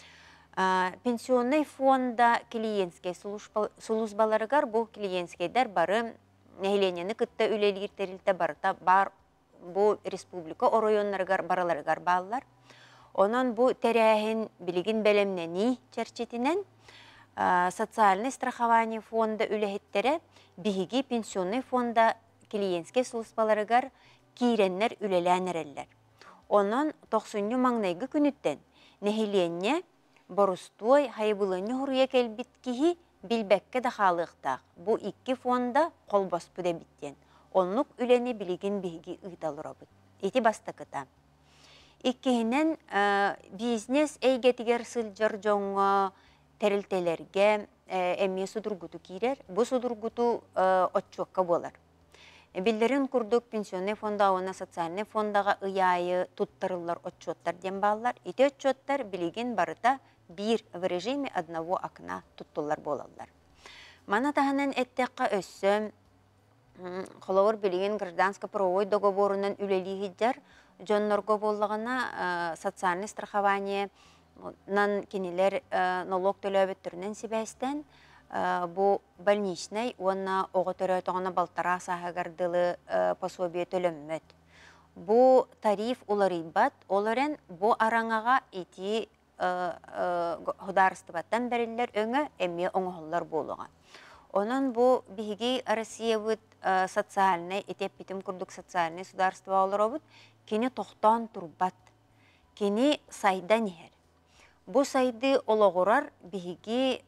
Пенсионный фонда клиентскай сулузбаларыгар бу клиентскайдар бары нәхиленені күтті үлелер терілті барыта бар бу республика оройонларыгар бараларыгар баллар. Онан бу тәрәхін білігін бәлемнені чәрчетінен социальный страхование фонда үләхеттері бігі пенсионный фонда клиентске сұлыспаларыгар кейреннер үлеләнерелер. Онан 90 маңнайғы күніттен нәхиленне борустой хайбылыны хұрыя кәлбіт кейі білбәкке дақалықтақ. Бу 2 фонда қолбас бүді біттен. Онлық үләне білігін бігі ұйталыр обыд. Еті бастықыта. Иккенен бизнес әйгетігер сылжар жоңға тәрілтелерге әме судургуту кейрер. Бу судургуту отчуаққа болар. Билдерин күрдік пенсионный фонда, оны социальный фондаға ұяйы туттарылар отчуаттар ден балар. Ити отчуаттар білеген барыта бір в режиме одного окна туттулар болалар. Мана тағынан әттеққа өссі холовар билеген гражданско-правовой договорунан үлелихиджар, жоннорго боллағына социальный страхование нан кенелер налог төлөбөттөрүнөн сибэстен бу больничный уонна ого төрөтөҕүнө балтара саһагардылы пособие төлөммөт. Бу тариф уларыйбат, оларен бу араңага ити хударыстыбаттан бериллер өңө эмме оңоһоллар болуга. Онон бу биһиги Россия бут социальный этеп битим курдук социальный сударство олоробут кини тохтон турбат. Кини сайда нихер. Бу сайды ологорар биһиги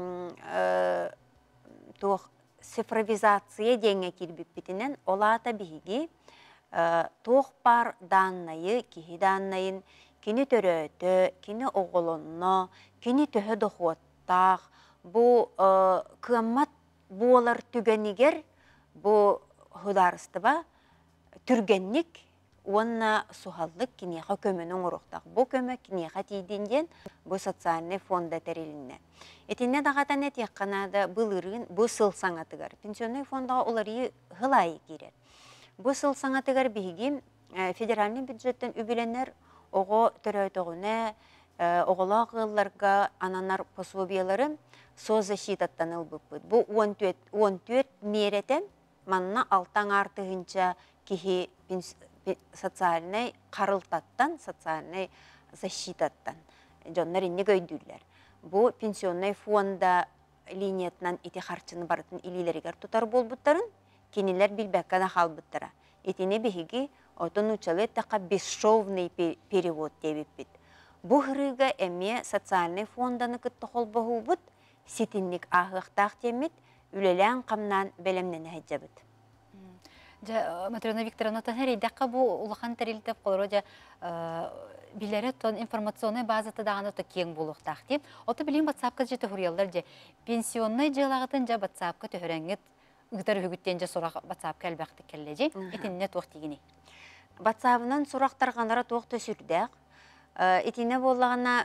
цифровизация деңе кирбиппитинен олата биһиги туох бар даннайы, кихи даннайын, кини төрөтө, кини оголонно, кини төһө дохуаттақ, бу кыаммат буолар түгенигер, бу хударыстыба түргенник, уонна сухаллык кинеха көмөнүн уруктак. Бу көмө кинеха тийдинден бу социальный фонда терилинне. Этинне дагатан этекканада былырын бу сыл саңатыгар. Пенсионный фондага улары хылайы кирер. Бу сыл саңатыгар биһиги федеральный бюджеттен үбүленер ого төрөтөгүнө оголагыларга ананар пособиялары соцзащитаттан ылбыппыт. Бу 14 мерете манна алтаң артыгынча кихи социальный карылтаттан, социальный защитаттан. Жоннар инне көйдүллер. Бу пенсионный фонда линиятынан ити харчыны барытын илилеригер тутар болбуттарын, кенилер билбеккана халбыттара. Итине биһиги отон учалеттака бесшовный перевод дебиппит. Бу хырыга эме социальный фонданы кытты холбохубут, ситинник ахыктак темит, үлелен камнан белемнен хаджабыт. Матрена Викторовна, тонери дакка бу улахан терилтеп колоро жа билere тон информационный базаты даганы то кең булуктак деп. Ото билим WhatsApp-ка жете хурьяллар же пенсионный жылагытын жа WhatsApp-ка төһөрәңгет ыгытар үгүттен же сурак WhatsApp-ка албакты келлеже. Этинне тук дигини. WhatsApp-нан сурактарганара тук төсүрдәк. Этине боллагана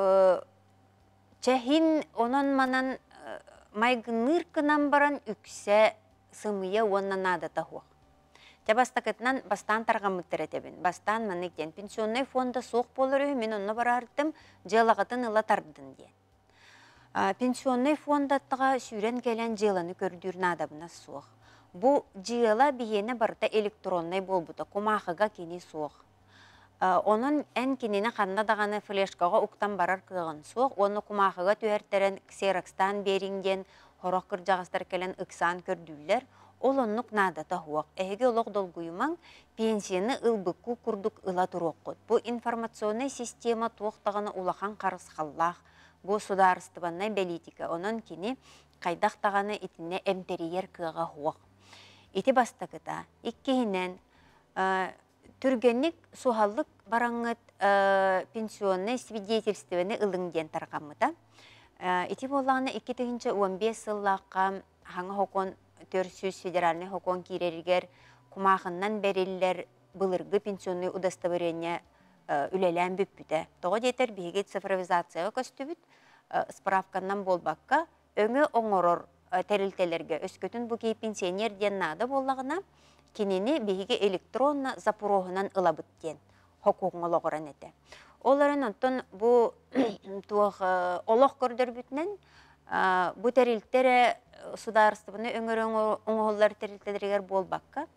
чехин онон манан майгыныркынан баран үксе сымыя оннан нада тахуак. Жабастакытнан бастан таргамыттыр этебин. Бастан манниктен пенсионный фонда соқ болыры, мен онны барардым, жылағытын ыла тардын ден. Пенсионный фондаттыға сүйрен келен жыланы көрдүр надабына соқ. Бу жыла бейені барда электронный болбута, кумахыга кені соқ. Onun en кинені қанна дағаны флешкаға уктан барар кығын соқ, оны кумахыга түйертерен ксерокстан беринген, хорақ кір жағастар келен ыксан көрдүллер, ол оннук надата хуак. Эге олық долгуйман пенсияны ылбыкку курдук ыла туроққыд. Бу информационный система туақтағаны улахан қарысқаллақ. Бу сударыстыбаннай политика. Онын кені қайдақтағаны итіне эмтериер кыға хуак. Ити бастакыта. Иккейінен түргенник сухаллык бараңыт пенсионный свидетельствені ылыңден тарғамыда. Ити болағаны 2015 сыллаққа хаңа хокон Төрсүз федеральный хокон кирергер кумахыннан бериллер былыргы пенсионный удостоверение үлелен бүппүтэ. Тоғы детер биге цифровизация көстүбүт справканнан болбакка өңө оңорор терилтелерге өскөтүн буки пенсионер ден нада боллагына кинени биге электронно запорогунан ылабыт ден хокуңологоран эте. Оларын онтон бу туох олох көрдөрбүтнен бу терилтере сударыстыбыны өңөр оңоллар терилтеригер болбакка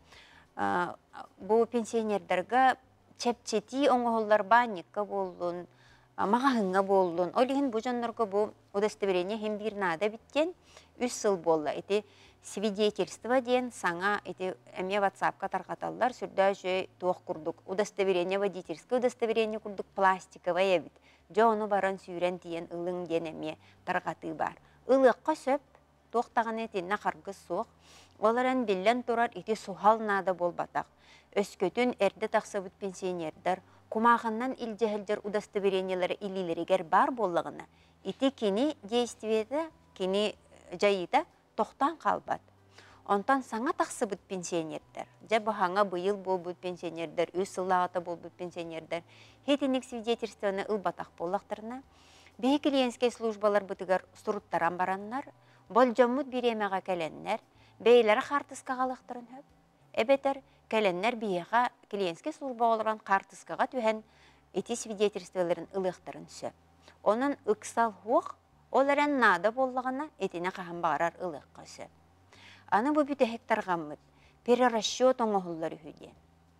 бу пенсионердерге чепчети оңоллар банникка болдун, магахынга болдун. Олигин бу жоннорго бу удостоверение хем бир нада биткен 3 жыл болла. Эти свидетельство ден саңа эти эме WhatsApp-ка таркаталлар сүрдө жөй туох курдук. Удостоверение водительское удостоверение курдук пластиковое бит. Жону баран сүйрен тиен ылың ден эме таркаты бар. Ылыкка сөп тоқтаған етінна қарғы соқ, оларан білен тұрар ити сухал нада болбатақ. Өскөтін әрді тақсабыт пенсионердер, кумағыннан илжәхілдер удостоверениялары илилерігер бар боллағына, ити кені действиеті, кені жайыда тоқтан қалбат. Онтан саңа тақсабыт пенсионердер, жабы хаңа бұйыл болбыт пенсионердер, өз сылағата болбыт пенсионердер, хетінік свидетельствоны ылбатақ боллақтарына, бейкілиенскей службалар бұтығар сұруттаран бараннар, болжаммут биремеға кәленнер, бейлері қартысқаға лықтырын хөп. Эбетер кәленнер бейеға клиентске служба олыран қартысқаға түхен эти свидетельстволарын ылықтырын сөп. Onun ықсал хуқ, оларан нада боллағына етіне қаған бағарар ылыққа сөп. Аны бұл бүті хектарғаммыд, перерасчет оңығылар үйден.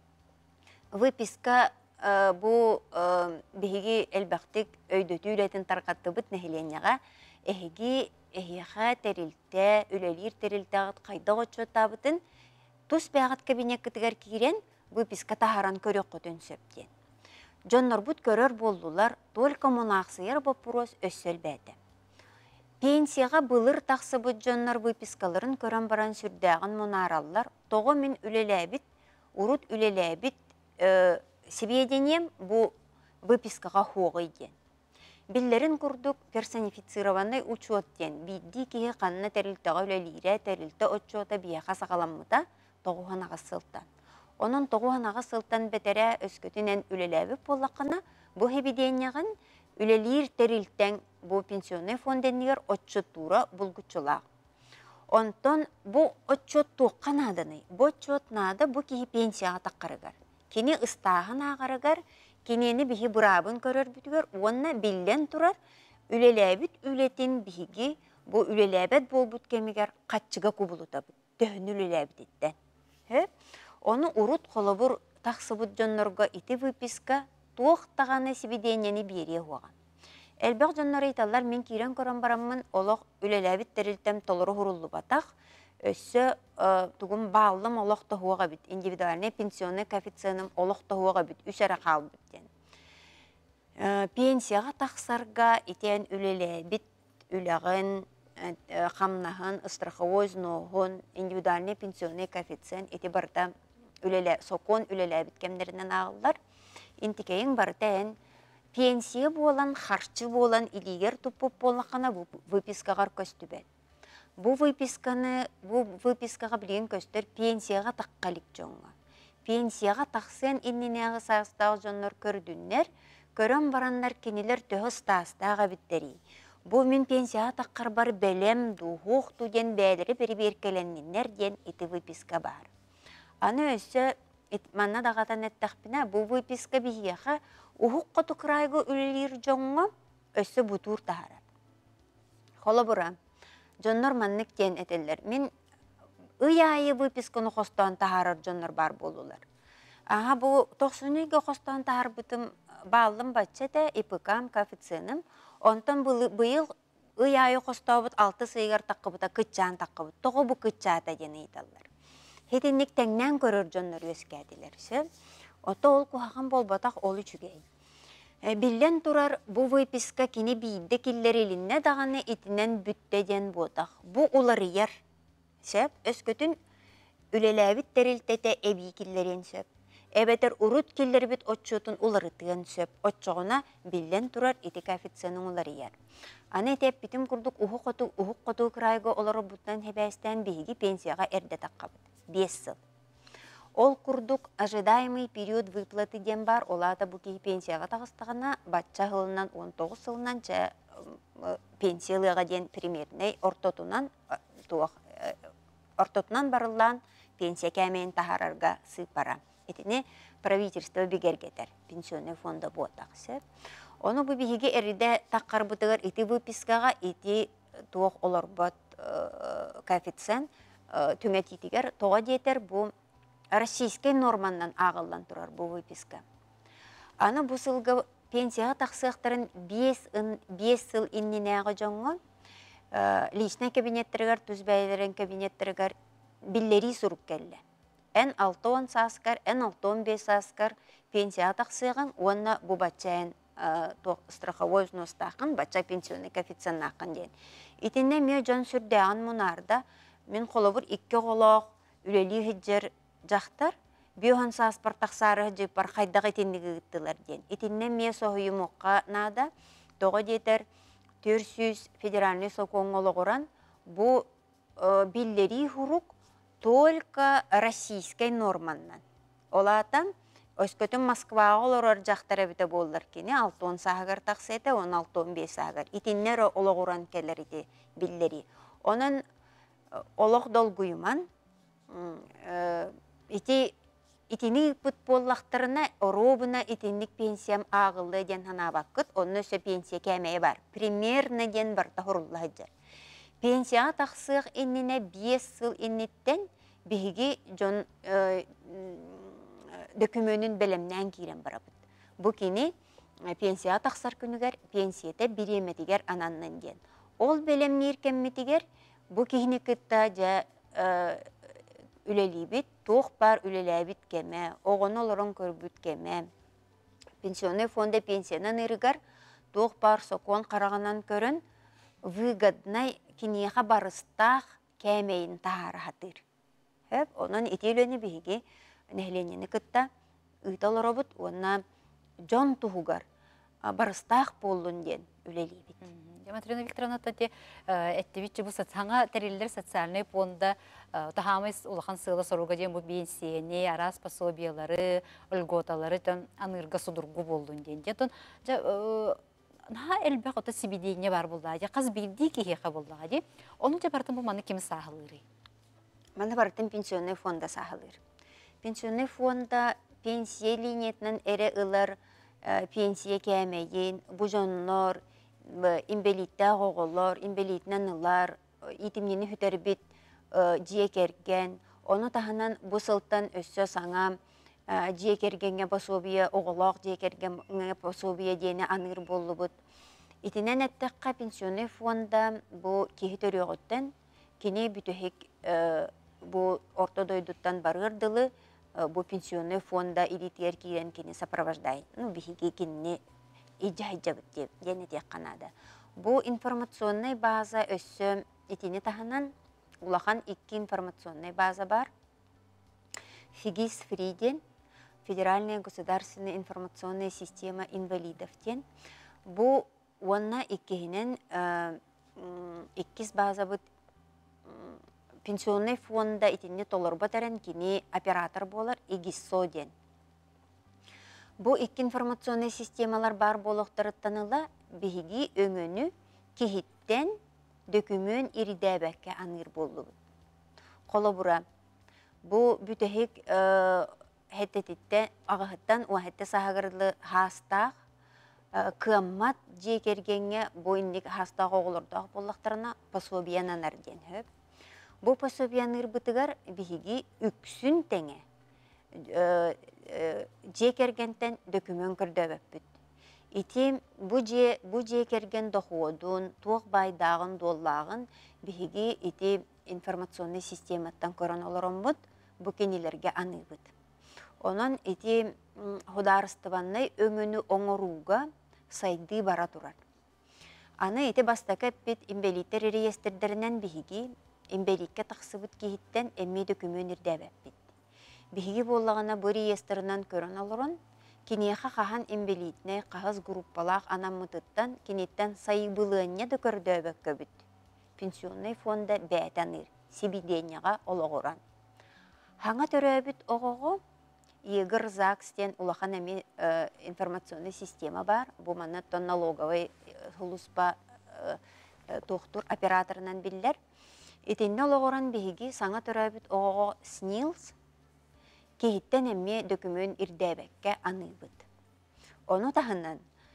Выписка бұл бігі әлбәқтік өйдөті үлетін тарқатты бұт нәхіленеға әхігі әхіға тәрілті, үлелер тәрілті ағыт қайда ғотшот табытын тұс бәғыт кабинет кітігер кейрен выписка тахаран көрек құтын сөптен. Жоннор бұт көрер болдулар, только монақсыйыр бопурос өссел бәді. Пенсияға бұлыр тақсы бұт жоннор выпискаларын көрен баран сүрдәғын монараллар, тоғы мен үлеләбіт, урут үлеләбіт себеденем бұ выпискаға хоғы еген. Биллерін күрдік персонифицированный учеттен, бидді кейі қанына тәрілтіға үлелейре, тәрілті отчота бияға сағаламмыда тоғуған ағысылтан. Onun toğuhan ağa sıltan betere öskütünen ülelәbі болақына bu hebideniğin ülelir terilten bu pensione fondeniger otçotura bulguçulaq. Ondan bu otçotu kanadını, bu otçot nada bu kihi pensiyaga taqqarıgar. Kini ıstağın ağarıgar, kinini bihi burabın körür bütüger, onna billen turar, ülelәbit ületin bihigi bu ülelәbet bol butkemiger qaççıga kubulutabı, döhünü ülelәbit etten. Onu urut kolobur taqsыбыт жоннорго ити выписка туохтаганы сибиденияни биере хуаган. Элбек жоннор айталар мен кирен көрөн бараммын олох үлеләбит терилтем толору хуруллу батак. Өссө тугун бааллым олох тохуага бит. Индивидуальный пенсионный коэффициентым олох тохуага бит. Үсәрә калып биттен. Пенсияга тақсарга итен үлеләбит үләгын хамнаһын, страховой взногын, индивидуальный пенсионный коэффициент ити барда сокон үлеләбит кемдерінен ағылар. Интикейін бардайын пенсия болан, харчы болан, илигер тупып болақана выпискағар көстүбәт. Бұл выпискаға білген көстер пенсияға таққалик жоңға. Пенсияға тақсен инненеғі сағыстағы жонлар көрдүннер, көрін баранлар кенелер төхі стастаға біттері. Бұл мен пенсияға таққар бар бәлем, дұғуқ дұден бәлері бері беркеленнер ден ити выписка бар. Аны өсі манна дағатан әттәқпіне бұл выписка бігеға ұхық қоты қырайғы үлелер жоңға өсі бұтур тағарар. Қолы бұра, жонлар маннық ден әтелер. Мен ұяйы выписканы қостан тағарар жонлар бар болулар. Аға бұл 90-ге қостан тағар бұтым балым баччата ипыкам коэффициентым. Онтан бұйыл ұяйы қостауыт 6 сыйғар таққыбыта күтчан таққыбыт. Тоғы бұл күтчата дені айталар. Хетінік тәңнен көрір жонлар өскәділерсі. Ота ол құхаған болбатақ олы чүгей. Білден тұрар бұл выписка кені бейді келлер еліне дағаны етінен бүттеден бодақ. Бұл олар ер. Сөп, өскөтін үлеләбіт тәрілтеті әбей келлерен сөп. Әбәтер урут келлер біт отчотын оларытығын сөп. Отчоғына білден тұрар еті коэффициентің олар ер. Аны етеп бітім күрдік ұхық қоту крайғы олары бұттан хебәстен бейгі пенсияға әрді таққабыд. 5 сыл. Ол күрдік ожидаемый период выплаты ден бар, олада бұки пенсияға тағыстығына батча ғылынан 19 сылынан пенсиялыға ден примерней ортотунан барылан пенсия кәмейін тахарарға сыпара. Етіне правительство бігергетер пенсионный фонда бұотақсы. Оны бұл бігі әріде таққар бұтығыр ити выпискаға ити туық олар бұт коэффициент түңәтитігер тоға детер бұл российский норманнан ағылдан тұрар бұл выписка. Аны бұл сылғы пенсияға тақсықтарын 5 сыл инненеға жоңғы личный кабинеттергер, түзбәйлерін кабинеттергер биллери сұруп кәлі. Ән 6-10 саскар, ән 6-15 саскар пенсияға тақсығын, онына бұл батчайын страховой взнostақын, батчай пенсионный коэффициент ақын ден. Итінне ме жон сүрдеған мұнарда мен қолыбыр 2 қолақ үлелі хеджер жақтар, бүйоған саспар тақсары жепар қайдағы етендігі ғыттылар ден. Итінне ме соғыйы мұққа нада, тоғы детер 400 федеральный сокоң олығыран, бұл биллери хурук только российской норманнан. Олатан, өскөтін Москваға олар жақтары біті болдар кені, 6-10 сағығар тақсеті, 16-15 сағығар. Итіннері олығыран кәлер ете биллери. Оның олох долгуйман итини футболлахтарына оробуна итинник пенсиям агылды ден ханабаккыт, онны өсө пенсия кәмәйе бар. Примерно ден барта хорулла жар. Пенсия тақсық иннине 5 сыл инниттен биһиги жон документын белемнен кирен барабыт. Бу кини пенсия тақсар күнігер, пенсияте биреметигер ананнан ден. Ол белем ниркемметигер, бу кихини кытта жа үлелибит, тоқ бар үлеләбит кеме, оғын олырын көрбүт кеме. Пенсионный фонда пенсиянан ырыгар, тоқ бар сокон қарағанан көрін, выгоднай кинеха барыстақ кәмейін тағарахатыр. Онын итейлені бігі нәхленені кытта ұйтал робот, онна жон туғығар барыстақ болуын ден үлелейбит. Матрина Викторовна, тати әттевитчі бұл саңа тәрелдер социальный фонда тахамыз улахан сыйлы соруға ден бұл бенсияне, арас пособиялары, өлготалары анырға судырғы болуын ден. Наға әлбәқ ота сибидейне бар болды, қаз білді кейхеқа болды. Оның жапартын бұл маны кемі сағылыры? Маны бартын пенсионный фонда сағылыр. Пенсионный фонда пенсия линетнен әрі ылар пенсия кәмейін, бұжонлар, имбелитті ғоғылар, имбелитнен ылар, итімнені хүтәрбет жиекерген, оны тағынан бұсылтан өссө саңа жиекергенге пособия, оғылақ жиекергенге пособия дейіне аныр болу бұд. Итінен әттіққа пенсионный фонда бұл кейі төріғыттен, кені бүтіхек бұл ортодойдуттан барырдылы, бұл пенсионный фонда илитер кейрен кені сапровождай. Бігеге кені иджа-иджа бұд дейіне тек қанады. Бұл информационный база өссі итіне тағынан улахан 2 информационный база бар. ФИГИС Фриден, Федеральная государственная информационная система инвалидов тен. Бұл онна иккенен 2 база бұд пенсионный фонда итинне толар батарен кини оператор болар ИГИСО ден. Бұл 2 информационный системалар бар болуқтарыттаныла бігі өңіні кехіттен документ иридәбәкке аныр болу. Қолы бұра, бұл бүтәхек хәттетітті ағығыттан уәхетті сағығырлы хастақ, кыммат жекергенге бойындық хастақ оғылырдақ болуқтарына пособиян арден хөп. Бұл пособияныр бұтығар бігі үксін тәңе жекергентен документ көрдөбөп бүт. Итим бу жекерген доходун, туық байдағын, доллағын бігі ити информационный систематтан көрін олырын бұд, бұ кенелерге аны бұд. Онын ити хударыстываннай өңіні оңыруға сайды бара тұрар. Аны ити бастакы бит имбелиттер реестрдерінен бігі имбеликке тақсы бұд кейіттен әмме документ ирдәбәп бит. Бігі болағына бұл реестрынан көрін олырын, кинеха хахан имбелитне қағыз группалақ анаммытыттан кинеттен сайыбылыынне да көрдөбөк көбіт. Пенсионный фонда бәтаныр, сибиденеға олығыран. Хаңа төрөбіт оғығы, егір ЗАГСтен улахан әме информационный система бар, бұл маны налоговый хулуспа тоқтур операторынан білдер. Етенне олығыран бігі саңа төрөбіт оғығы СНИЛС, кейіттен әме документ ирдәбәкке аны бұд. Оны тағынан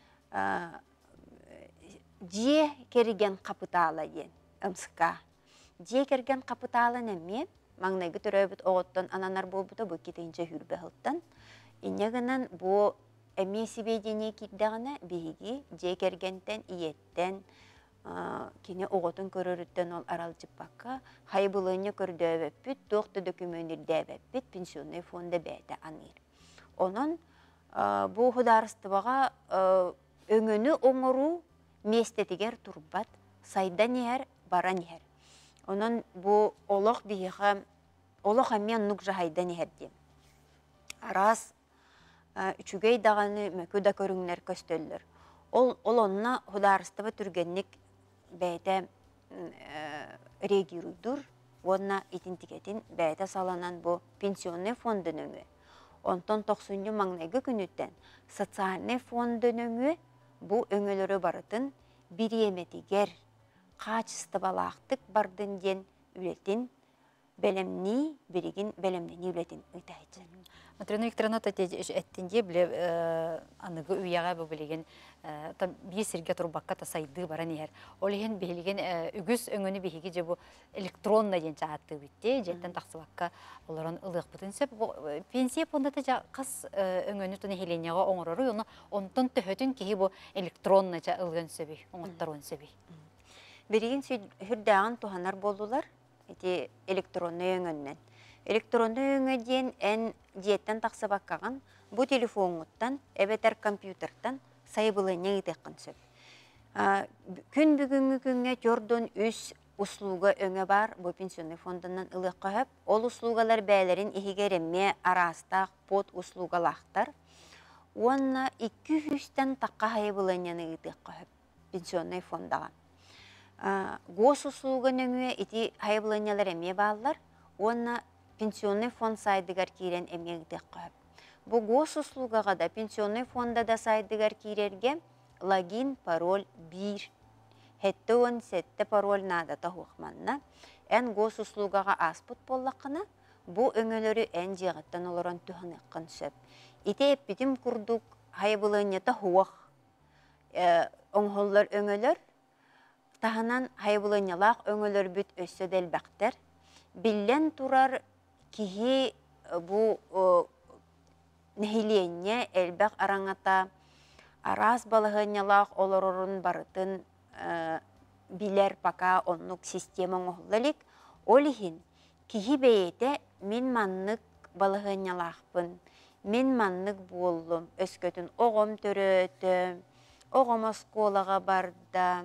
же керген қапыталы ден, ұмсықа. Же керген қапыталы әме, маңнайғы түрөбіт оғыттан ананар бол бұда бұл кетейінше хүрбе ғылттан. Инегінен бұл әме себейдене кетдіғіне бейгі же кергентен, иеттен, кені оғытын көріріттен ол аралчып баққа, хайбылыны көрдөбөппіт, тоқты документірдәбөппіт, пенсионный фонда бәді аныр. Onun bu hudarıstıbağa öngünü oңыру местетігер турбат, сайда нехер, бара нехер. Onun bu олық дейіға, олық әмен нұқ жағайда нехерде. Арас үчүгей дағаны мәкөда көріңлер көстөллер. Ол онына хударыстыба түргенlik бәйті регируйдур, онына итинтикетін бәйті саланан bu пенсионный фондын өңі. Онтон 90 маңнайғы күніттен социальный фондын өңі bu öngölörü barıtın bir yemetігер қачысты балақтық бардың ден үлетин, белемни, берегин белемнени үлетин ыйтайчы. Матрена Викторовна әттенде біле анығы үйяға бұл білеген бие сірге тұрбаққа тасайды баран ер. Ол еген білген үгіз өңіні бейге же бұл электронна ден чағатты бітте, жеттен тақсыбаққа оларын ылық бұтын сөп. Пенсия понда да қас өңіні тұны хеленеға оңырыры, оны онтын түхетін кейі бұл электронна жа ылғын сөбей, оңыттар он сөбей. Береген хүрдәғын туғанар болулар, электронны өңіннен. Электронды өңөден ән диеттен тақсыбаққаған, бұ телефонғыттан, әбетер компьютертан сайбылыне етеқін сөп. Күн бүгінгі күнге жордон үс услуга өңі бар, бұ пенсионный фондынан ылық қағып, ол услугалар бәлерін ехегереме арастақ под услугалақтар, онна 200-тен таққа хайбылынені етеқ қағып пенсионный фондаға. Гос услуган өңі еті хайбылынелер әме балылар, онна пенсионный фонд сайдыгар кирен эмегдек қап. Бу гос услугаға да пенсионный фонда да сайдыгар кирерге логин, пароль 1. Хетті он сетті пароль нада тахуқманна. Ән гос услугаға аспыт боллақына, бу өңөлөрі ән жеғаттан оларан түханыққын сөп. Ите эппетім күрдік хайбылыне тахуақ оңғоллар өңөлөр, таханан хайбылынелақ өңөлөр бүт өссө дәлбәқтер. Биллен турар кихи бу нехиленне элбәк араңата арас балығынялақ олорорун барытын билер пока оннук система оңғылылик. Олихин кихи бейете мен маннык балығынялақпын, мен маннык болдым, өскөтін оғым төрөті, оғым осколаға барда,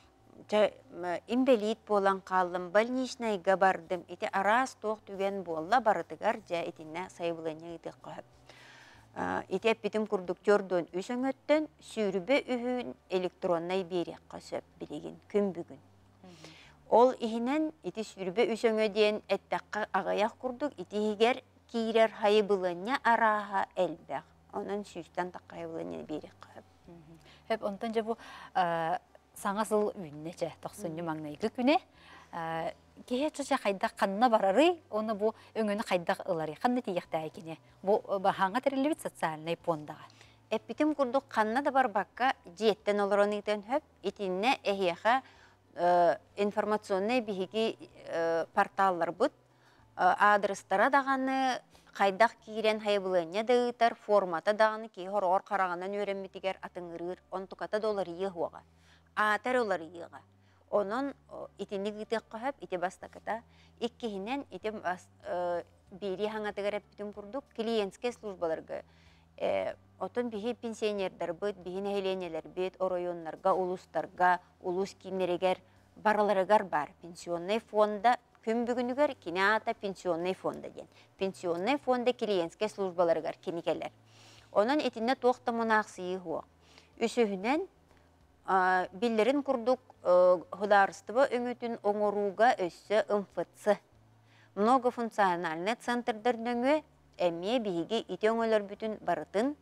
имбелит болан қалым, больничныйға бардым, ити арас тоқ түген болла барытыгар жа итіне сайбылыне ити қойып. Ити әппетім күрдіктөрден үсің өттен сүйрібе үйін электроннай берек қосып білеген күн бүгін. Ол ихінен ити сүйрібе үсің өден әттаққа ағаяқ күрдік, ити егер кейрер хайбылыне араға әлбәқ. Оның сүйістен таққа хайбылыне берек қойып. Хеп, онтан жа бұл саңа сыл үйінне жа, тоқсынны маңнайғы күне. Кеге чөче қайдақ қанына барары, оны бұл өңіні қайдақ ылары. Қанны тейіқті әкене. Бұл бағаңа тәрелі бит социальный пондаға. Әппетім күрдік қанына да бар баққа жеттен олырын итен хөп, итінне әхеға информационный бігігі порталлар бұд. Адрестара дағаны қайдақ кейрен хайбылыне дағытар, формата дағаны кей хорғыр қарағанан өремметігер атыңырыр, он тұқата долар еғуаға. Атар олар еға. Onun itini gittik kahep, iti bastakata. İkkihinen iti biri hangatıgar epitim kurduk. Klientske slujbalarga. Otun bihi pensionerler bit, bihi neheleneler bit, orayonlarga, uluslarga, ulus kimleriger, baralarıgar bar. Pensionnay fonda, küm bugünüger, kine ata pensionnay fonda den. Pensionnay fonda klientske slujbalarıgar kinikeler. Onun itine toqta monaqsiyi huwa. Üsühünen Billerin kurduk hudarıstıbı öngütün oңоруга өссі ымфытсы. Многофункциональный центрдердің өңі әме бігі ити өңілер бүтін барытын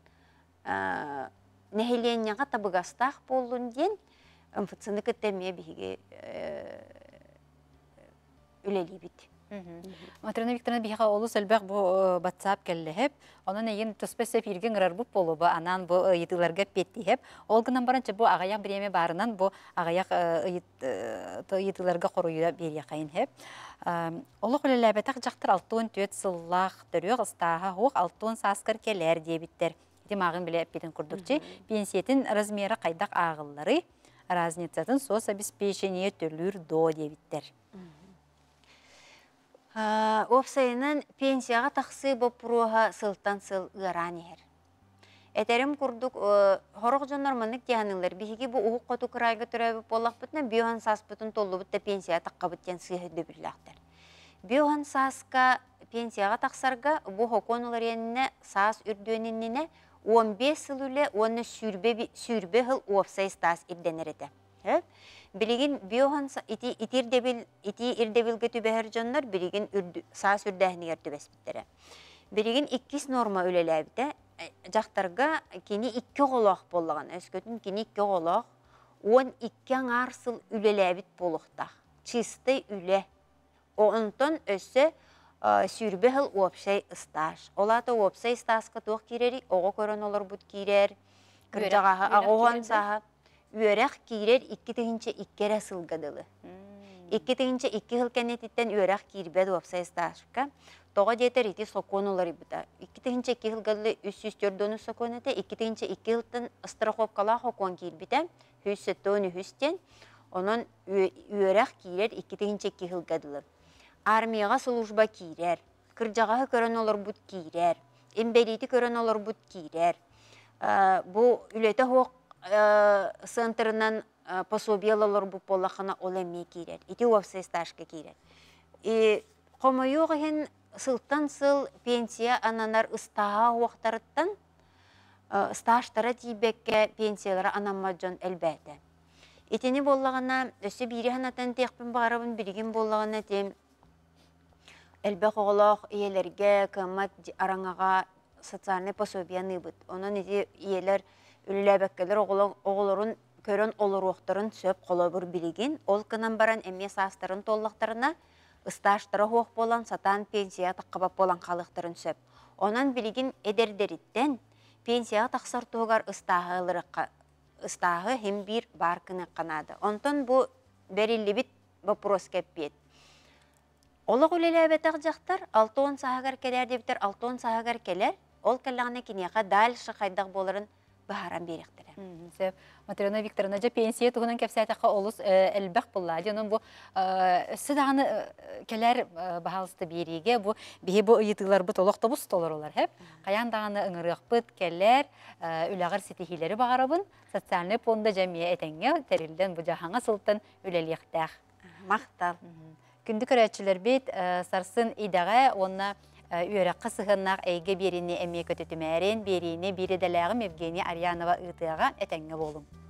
нәхеленияға табығастақ болуын ден ымфытсыны күттәме бігі үлелі біт. Матрена Викторовна биха олу сөлбәк бу WhatsApp келлехеп, онан еген төспесе фирген грар бу болу бу анан бу йытыларга петтихеп, ол гынан баранча бу агаяк биреме барынан бу агаяк йытыларга коруя берия кайын хеп. Олу көлеләбәтәк жактыр 64 сыллах төрөк ыстаха хук 60 саскар келер дебиттер. Димагын биле эппетин курдукчы, пенсиятин размеры кайдак агыллары, разницатын сос обеспечение төлүр до дебиттер. Опсайынан пенсияға тақсы бопыруға сылттан сыл ғыран ер. Әтерім күрдік хорық жонар мұнық дияңылар. Бейгі бұл ұғық қоту қырайғы түрәбі болақ бұтына биоған сас бұтын толы бұтта пенсия таққа бұттен сүйді бүрліқтір. Биоған сасқа пенсияға тақсарға бұл хоконылар еніне сас үрдуенініне 15 сыл үлі оны сүрбе ғыл опсай стас ирденер еді. Билигин биохан ити ирдебилге түбәһәр җаннар билигин саас үрдәһнигәр түбәспиттере. Билигин 2 норма үлеләбитә, жактарга кини 2 голак булган, өскөтүн кини 2 голак 12 аңарсыл үлеләбит булыкта. Чисты үле Онтон өссө сүйрбе хыл общий стаж. Олата общий стажка туох кирери, ого көрөн олар бут кирер, кыржагаха агоған саха. Үөрэх кирер 2-2 сылгадылы. 2-2 хыл кенетиттен үөрэх кирбед общий стажка. Тоға жетер ити сокон олар бута. 2-2 хылгадылы 304 сокон ете, 2-2 хылтын страховкала хокон кирбите, 170 онон үөрэх кирер 2-2 хылгадылы. Армияға служба кирер, кыржагаха көрөн олар бут кирер, эмберити көрөн олар бут кирер. Бу үлете хоқ центрынан пособиялалар бу поллахана олеме кирер. Ити общий стажка кирер. Комойуғын сылтан сыл пенсия ананар ыстаға уақтарыттан стажтара тибекке пенсиялары анамаджон әлбәті. Итini боллағана өсі бири ханатын текпін бағарабын бірігін боллағана тем әлбәқ оғылақ иелерге кымат араңаға социальный пособияны бұд. Онын ити иелер үліләбәккелер оғылырын көрін олыр оқтарын сөп қолабыр білеген. Ол кынан баран әме састарын толлақтарына ысташтары хоқ болан сатан пенсия таққабап болан қалықтарын сөп. Онан білеген әдердеріттен пенсия тақсар туғар ыстағы хем бір бар күні қанады. Онтан бұл бәрілі біт вопрос кәппет. Олық үлеләбәтақ жақтар 6-10 сағығар келер дептер 6-10 сағығар келер. Ол кәліғіне кенеға дальшы қайдақ болырын бағаран беректірі. Матрена Викторовна, жа пенсия тұғынан кәпсәтіққа олыс әлбәқ бұллады. Оның бұл сыдағаны кәлер бағалысты береге, бұл бейі бұл ұйытығылар бұт олықта бұл столар олар. Қаяндағаны ұңырық бұт кәлер үләғір сетихилері бағарабын, социальный фонда жәмия әтәңе тәрілден бұл жағаңа сылттан үләліқтәқ. Мақтал. Күнді көрәтшілер бет сарсын идаға, онына үйераққа сығыннақ әйге беріне әме көтетімәрен беріне береділәғым Евгения Арьянова ұйтыға әтәңе болым.